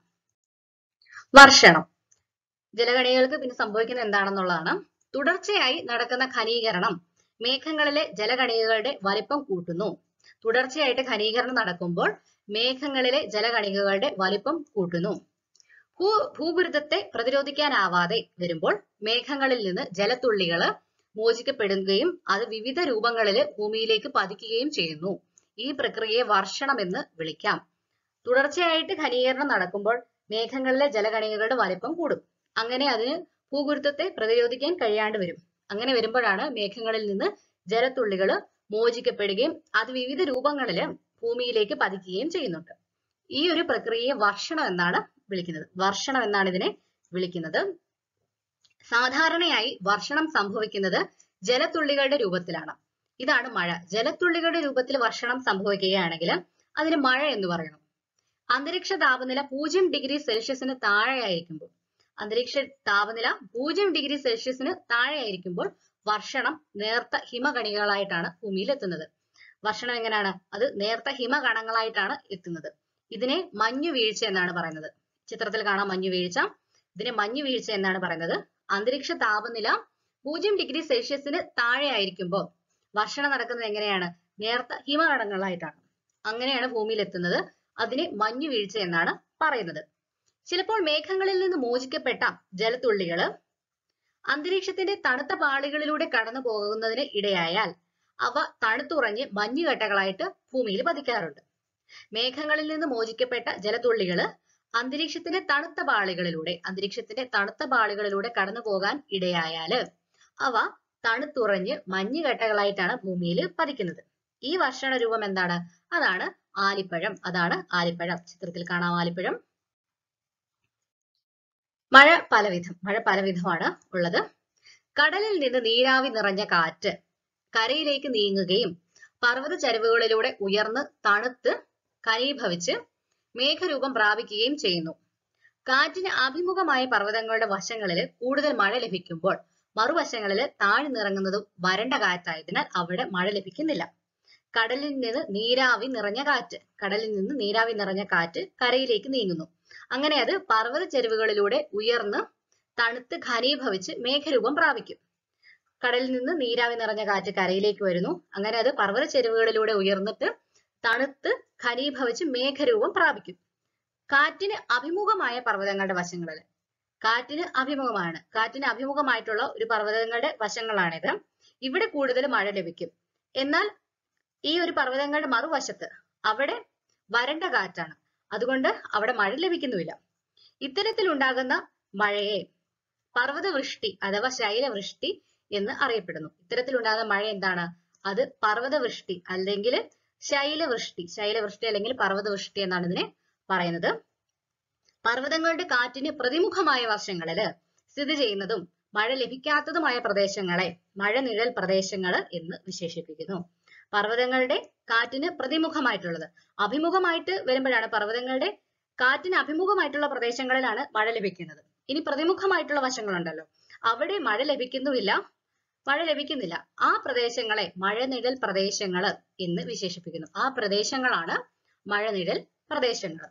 വർഷണം. ജലകണികൾക്ക് പിന്നെ സംഭവിക്കുന്നത് എന്താണെന്നുള്ളതാണ്. തുടർച്ചയായി നടക്കുന്ന ഘനീകരണം മേഘങ്ങളിലെ ജലകണികകളുടെ വലിപ്പം കൂട്ടുന്നു. തുടർച്ചയായിട്ട് ഘനീകരണം നടക്കുമ്പോൾ മേഘങ്ങളിലെ ജലകണികകളുടെ വലിപ്പം കൂട്ടുന്നു. ഭൂ ഭൂഗുരുത്വത്തെ പ്രതിരോധിക്കാനാവാതെ വരുമ്പോൾ മേഘങ്ങളിൽ നിന്ന് ജലത്തുള്ളികൾ മോചിക്കപ്പെടുകയും അത് വിവിധ രൂപങ്ങളിൽ ഭൂമിയിലേക്ക് പതിക്കുകയും ചെയ്യുന്നു. ഈ പ്രക്രിയയെ വർഷണം എന്ന് വിളിക്കാം. തുടർച്ചയായിട്ട് ഘനീകരണം നടക്കുമ്പോൾ മേഘങ്ങളിലെ ജലകണികകളുടെ വലിപ്പം കൂടും. അങ്ങനെ അതിന് ഭൂഗുരുത്വത്തെ പ്രതിരോധിക്കാൻ കഴിയാണ്ട് വരും. അങ്ങനെ വരുമ്പോഴാണ് മേഘങ്ങളിൽ നിന്ന് ജലത്തുള്ളികൾ മോചിക്കപ്പെടുകയും അത് വിവിധ രൂപങ്ങളിൽ ഭൂമിയിലേക്ക് പതിക്കുകയും ചെയ്യുന്നുണ്ട്. ഈ ഒരു പ്രക്രിയയെ വർഷണം എന്നാണ് വിളിക്കുന്നത്. വർഷണം എന്നാണ് ഇതിനെ വിളിക്കുന്നത്. സാധാരണയായി വർഷണം സംഭവിക്കുന്നത് ജലത്തുള്ളികളുടെ രൂപത്തിലാണ്. ഇതാണ് മഴ. ജലത്തുള്ളികളുടെ രൂപത്തിൽ വർഷണം സംഭവിക്കുകയാണെങ്കിൽ അതിന് മഴ എന്ന് പറയുന്നു. അന്തരീക്ഷ താപനില പൂജ്യം ഡിഗ്രി സെൽഷ്യസിന് താഴെയായിരിക്കുമ്പോൾ അന്തരീക്ഷ താപനില പൂജ്യം ഡിഗ്രി സെൽഷ്യസിന് താഴെയായിരിക്കുമ്പോൾ വർഷണം നേർത്ത ഹിമകണികളായിട്ടാണ് ഭൂമിയിൽ എത്തുന്നത്. വർഷണം എങ്ങനെയാണ്? അത് നേർത്ത ഹിമകണങ്ങളായിട്ടാണ് എത്തുന്നത്. ഇതിനെ മഞ്ഞുവീഴ്ച എന്നാണ് പറയുന്നത്. ചിത്രത്തിൽ കാണാം മഞ്ഞുവീഴ്ച. ഇതിനെ മഞ്ഞുവീഴ്ച എന്നാണ് പറയുന്നത്. അന്തരീക്ഷ താപനില പൂജ്യം ഡിഗ്രി സെൽഷ്യസിന് താഴെ ആയിരിക്കുമ്പോൾ വർഷണം നടക്കുന്നത് എങ്ങനെയാണ്? നേർത്ത ഹിമകണങ്ങളായിട്ടാണ്. അങ്ങനെയാണ് ഭൂമിയിൽ എത്തുന്നത്. അതിനെ മഞ്ഞുവീഴ്ച എന്നാണ് പറയുന്നത്. ചിലപ്പോൾ മേഘങ്ങളിൽ നിന്ന് മോചിക്കപ്പെട്ട ജലത്തുള്ളികള് അന്തരീക്ഷത്തിന്റെ തണുത്ത പാളികളിലൂടെ കടന്നു പോകുന്നതിന് ഇടയായാൽ അവ തണുത്തുറഞ്ഞ് മഞ്ഞുകട്ടകളായിട്ട് ഭൂമിയിൽ പതിക്കാറുണ്ട്. മേഘങ്ങളിൽ നിന്ന് മോചിക്കപ്പെട്ട ജലത്തുള്ളികള് അന്തരീക്ഷത്തിന്റെ തണുത്ത പാളികളിലൂടെ അന്തരീക്ഷത്തിന്റെ തണുത്ത പാളികളിലൂടെ കടന്നു പോകാൻ ഇടയായാല് അവ തണുത്തുറഞ്ഞ് മഞ്ഞുകട്ടകളായിട്ടാണ് ഭൂമിയിൽ പതിക്കുന്നത്. ഈ വർഷണ രൂപം എന്താണ്? അതാണ് ആലിപ്പഴം. അതാണ് ആലിപ്പഴം. ചിത്രത്തിൽ കാണാം ആലിപ്പഴം. മഴ പലവിധം മഴ പലവിധമാണ് ഉള്ളത്. കടലിൽ നിന്ന് നീരാവി നിറഞ്ഞ കാറ്റ് കരയിലേക്ക് നീങ്ങുകയും പർവ്വത ചരിവുകളിലൂടെ ഉയർന്ന് തണുത്ത് ഘനീഭവിച്ച് മേഘരൂപം പ്രാപിക്കുകയും ചെയ്യുന്നു. കാറ്റിന് അഭിമുഖമായ പർവ്വതങ്ങളുടെ വശങ്ങളിൽ കൂടുതൽ മഴ ലഭിക്കുമ്പോൾ മറുവശങ്ങളിൽ താഴ്ന്നിറങ്ങുന്നത് വരണ്ട കാറ്റായതിനാൽ അവിടെ മഴ ലഭിക്കുന്നില്ല. കടലിൽ നിന്ന് നീരാവി നിറഞ്ഞ കാറ്റ് കടലിൽ നിന്ന് നീരാവി നിറഞ്ഞ കാറ്റ് കരയിലേക്ക് നീങ്ങുന്നു. അങ്ങനെ അത് പർവ്വത ചരിവുകളിലൂടെ ഉയർന്ന് തണുത്ത് ഘനീഭവിച്ച് മേഘരൂപം പ്രാപിക്കും. കടലിൽ നിന്ന് നീരാവി നിറഞ്ഞ കാറ്റ് കരയിലേക്ക് വരുന്നു. അങ്ങനെ അത് പർവ്വത ചരിവുകളിലൂടെ ഉയർന്നിട്ട് തണുത്ത് ഘനീഭവിച്ച് മേഘരൂപം പ്രാപിക്കും. കാറ്റിന് അഭിമുഖമായ പർവ്വതങ്ങളുടെ വശങ്ങളിൽ കാറ്റിന് അഭിമുഖമാണ് കാറ്റിന് അഭിമുഖമായിട്ടുള്ള ഒരു പർവ്വതങ്ങളുടെ വശങ്ങളാണിത്. ഇവിടെ കൂടുതൽ മഴ ലഭിക്കും. എന്നാൽ ഈ ഒരു പർവ്വതങ്ങളുടെ മറുവശത്ത് അവിടെ വരണ്ട കാറ്റാണ്. അതുകൊണ്ട് അവിടെ മഴ ലഭിക്കുന്നുമില്ല. ഇത്തരത്തിൽ ഉണ്ടാകുന്ന മഴയെ പർവ്വതവൃഷ്ടി അഥവാ ശൈലവൃഷ്ടി എന്ന് അറിയപ്പെടുന്നു. ഇത്തരത്തിലുണ്ടാകുന്ന മഴ എന്താണ്? അത് പർവ്വതവൃഷ്ടി അല്ലെങ്കിൽ ശൈലവൃഷ്ടി ശൈലവൃഷ്ടി അല്ലെങ്കിൽ പർവ്വതവൃഷ്ടി എന്നാണ് ഇതിനെ പറയുന്നത്. പർവ്വതങ്ങളുടെ കാറ്റിന് പ്രതിമുഖമായ വശങ്ങളില് സ്ഥിതി ചെയ്യുന്നതും മഴ ലഭിക്കാത്തതുമായ പ്രദേശങ്ങളെ മഴനിഴൽ പ്രദേശങ്ങൾ എന്ന് വിശേഷിപ്പിക്കുന്നു. പർവ്വതങ്ങളുടെ കാറ്റിന് പ്രതിമുഖമായിട്ടുള്ളത് അഭിമുഖമായിട്ട് വരുമ്പോഴാണ് പർവ്വതങ്ങളുടെ കാറ്റിന് അഭിമുഖമായിട്ടുള്ള പ്രദേശങ്ങളിലാണ് മഴ ലഭിക്കുന്നത്. ഇനി പ്രതിമുഖമായിട്ടുള്ള വശങ്ങളുണ്ടല്ലോ, അവിടെ മഴ ലഭിക്കുന്നുമില്ല മഴ ലഭിക്കുന്നില്ല ആ പ്രദേശങ്ങളെ മഴനിഴൽ പ്രദേശങ്ങൾ എന്ന് വിശേഷിപ്പിക്കുന്നു. ആ പ്രദേശങ്ങളാണ് മഴനിഴൽ പ്രദേശങ്ങൾ.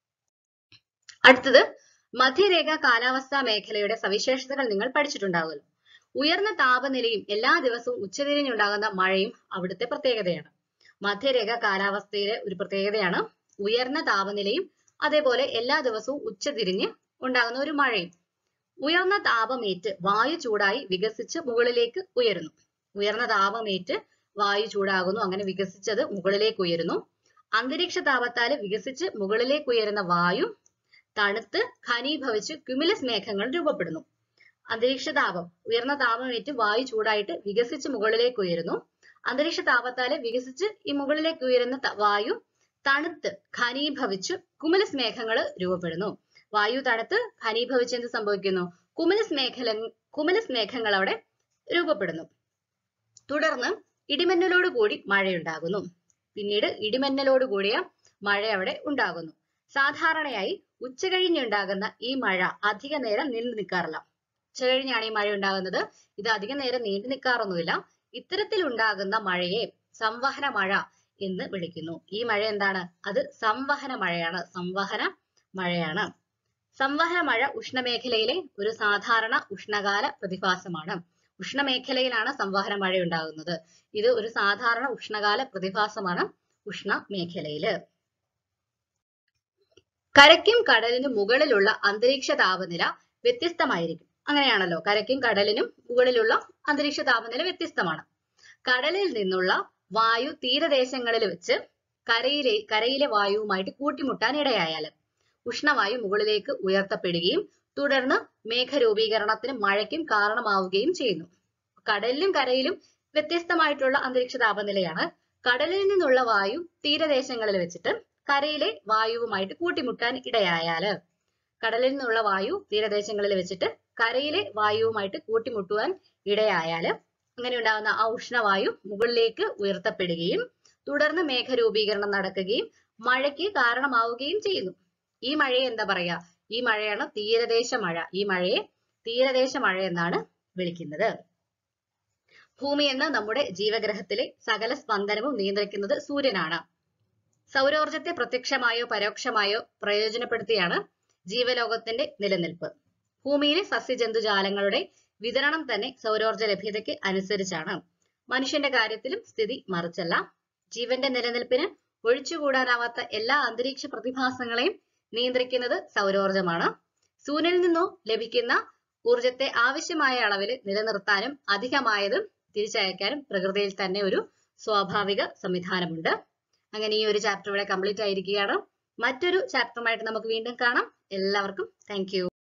അടുത്തത് മധ്യരേഖ കാലാവസ്ഥാ മേഖലയുടെ സവിശേഷതകൾ നിങ്ങൾ പഠിച്ചിട്ടുണ്ടാവുമല്ലോ. ഉയർന്ന താപനിലയും എല്ലാ ദിവസവും ഉച്ചതിരിഞ്ഞുണ്ടാകുന്ന മഴയും അവിടുത്തെ പ്രത്യേകതയാണ്. മധ്യരേഖ കാലാവസ്ഥയിലെ ഒരു പ്രത്യേകതയാണ് ഉയർന്ന താപനിലയും അതേപോലെ എല്ലാ ദിവസവും ഉച്ചതിരിഞ്ഞ് ഉണ്ടാകുന്ന ഒരു മഴയും. ഉയർന്ന താപമേറ്റ് വായു ചൂടായി വികസിച്ച് മുകളിലേക്ക് ഉയരുന്നു. ഉയർന്ന താപമേറ്റ് വായു ചൂടാകുന്നു, അങ്ങനെ വികസിച്ചത് മുകളിലേക്ക് ഉയരുന്നു. അന്തരീക്ഷ താപത്താല് വികസിച്ച് മുകളിലേക്ക് ഉയരുന്ന വായു തണുത്ത് ഘനീഭവിച്ച് ക്യുമുലസ് മേഘങ്ങൾ രൂപപ്പെടുന്നു. അന്തരീക്ഷ താപം ഉയർന്ന താപമേറ്റ് വായു ചൂടായിട്ട് വികസിച്ച് മുകളിലേക്ക് ഉയരുന്നു. അന്തരീക്ഷ താപത്താല് വികസിച്ച് ഈ മുകളിലേക്ക് ഉയരുന്ന വായു തണുത്ത് ഘനീഭവിച്ച് കുമുലസ് മേഘങ്ങൾ രൂപപ്പെടുന്നു. വായു തണുത്ത് ഘനീഭവിച്ച് എന്ത് സംഭവിക്കുന്നു? കുമുലസ് മേഖല കുമുലസ് മേഘങ്ങൾ അവിടെ രൂപപ്പെടുന്നു. തുടർന്ന് ഇടിമിന്നലോട് കൂടി മഴയുണ്ടാകുന്നു. പിന്നീട് ഇടിമിന്നലോട് കൂടിയ മഴ അവിടെ ഉണ്ടാകുന്നു. സാധാരണയായി ഉച്ചകഴിഞ്ഞുണ്ടാകുന്ന ഈ മഴ അധിക നേരം നീണ്ടു നിൽക്കാറില്ല. ഉച്ചകഴിഞ്ഞാണ് ഈ മഴ ഉണ്ടാകുന്നത്. ഇത് അധിക നേരം നീണ്ടു നിൽക്കാറൊന്നുമില്ല. ഇത്തരത്തിൽ ഉണ്ടാകുന്ന മഴയെ സംവഹന മഴ എന്ന് വിളിക്കുന്നു. ഈ മഴ എന്താണ്? അത് സംവഹന മഴയാണ്. സംവഹന മഴയാണ്. സംവഹന മഴ ഉഷ്ണമേഖലയിലെ ഒരു സാധാരണ ഉഷ്ണകാല പ്രതിഭാസമാണ്. ഉഷ്ണമേഖലയിലാണ് സംവഹന മഴ ഉണ്ടാകുന്നത്. ഇത് ഒരു സാധാരണ ഉഷ്ണകാല പ്രതിഭാസമാണ് ഉഷ്ണമേഖലയില്. കരയ്ക്കും കടലിനും മുകളിലുള്ള അന്തരീക്ഷ താപനില വ്യത്യസ്തമായിരിക്കും. അങ്ങനെയാണല്ലോ, കരയ്ക്കും കടലിനും മുകളിലുള്ള അന്തരീക്ഷ താപനില വ്യത്യസ്തമാണ്. കടലിൽ നിന്നുള്ള വായു തീരദേശങ്ങളിൽ വെച്ച് കരയിലെ കരയിലെ വായുവുമായിട്ട് കൂട്ടിമുട്ടാൻ ഇടയായാൽ ഉഷ്ണവായു മുകളിലേക്ക് ഉയർത്തപ്പെടുകയും തുടർന്ന് മേഘരൂപീകരണത്തിനും മഴയ്ക്കും കാരണമാവുകയും ചെയ്യുന്നു. കടലിലും കരയിലും വ്യത്യസ്തമായിട്ടുള്ള അന്തരീക്ഷ താപനിലയാണ്. കടലിൽ നിന്നുള്ള വായു തീരദേശങ്ങളിൽ വെച്ചിട്ട് കരയിലെ വായുവുമായിട്ട് കൂട്ടിമുട്ടാൻ ഇടയായാല് കടലിൽ നിന്നുള്ള വായു തീരദേശങ്ങളിൽ വെച്ചിട്ട് കരയിലെ വായുവുമായിട്ട് കൂട്ടിമുട്ടുവാൻ ഇടയായാൽ അങ്ങനെ ഉണ്ടാകുന്ന ആ ഉഷ്ണവായു മുകളിലേക്ക് ഉയർത്തപ്പെടുകയും തുടർന്ന് മേഘരൂപീകരണം നടക്കുകയും മഴയ്ക്ക് കാരണമാവുകയും ചെയ്യുന്നു. ഈ മഴയെ എന്താ പറയാ? ഈ മഴയാണ് തീരദേശ മഴ. ഈ മഴയെ തീരദേശ മഴ എന്നാണ് വിളിക്കുന്നത്. ഭൂമി എന്ന നമ്മുടെ ജീവഗ്രഹത്തിലെ സകല സ്പന്ദനവും നിയന്ത്രിക്കുന്നത് സൂര്യനാണ്. സൗരോർജത്തെ പ്രത്യക്ഷമായോ പരോക്ഷമായോ പ്രയോജനപ്പെടുത്തിയാണ് ജീവലോകത്തിന്റെ നിലനിൽപ്പ്. ഭൂമിയിലെ സസ്യജന്തുജാലങ്ങളുടെ വിതരണം തന്നെ സൗരോർജ ലഭ്യതയ്ക്ക് അനുസരിച്ചാണ്. മനുഷ്യന്റെ കാര്യത്തിലും സ്ഥിതി മറിച്ചല്ല. ജീവന്റെ നിലനിൽപ്പിന് ഒഴിച്ചുകൂടാനാവാത്ത എല്ലാ അന്തരീക്ഷ പ്രതിഭാസങ്ങളെയും നിയന്ത്രിക്കുന്നത് സൗരോർജമാണ്. സൂര്യനിൽ നിന്നോ ലഭിക്കുന്ന ഊർജത്തെ ആവശ്യമായ അളവിൽ നിലനിർത്താനും അധികമായതും തിരിച്ചയക്കാനും പ്രകൃതിയിൽ തന്നെ ഒരു സ്വാഭാവിക സംവിധാനമുണ്ട്. അങ്ങനെ ഈ ഒരു ചാപ്റ്റർ ഇവിടെ കംപ്ലീറ്റ് ആയിരിക്കുകയാണ്. മറ്റൊരു ചാപ്റ്ററുമായിട്ട് നമുക്ക് വീണ്ടും കാണാം. എല്ലാവർക്കും താങ്ക് യു.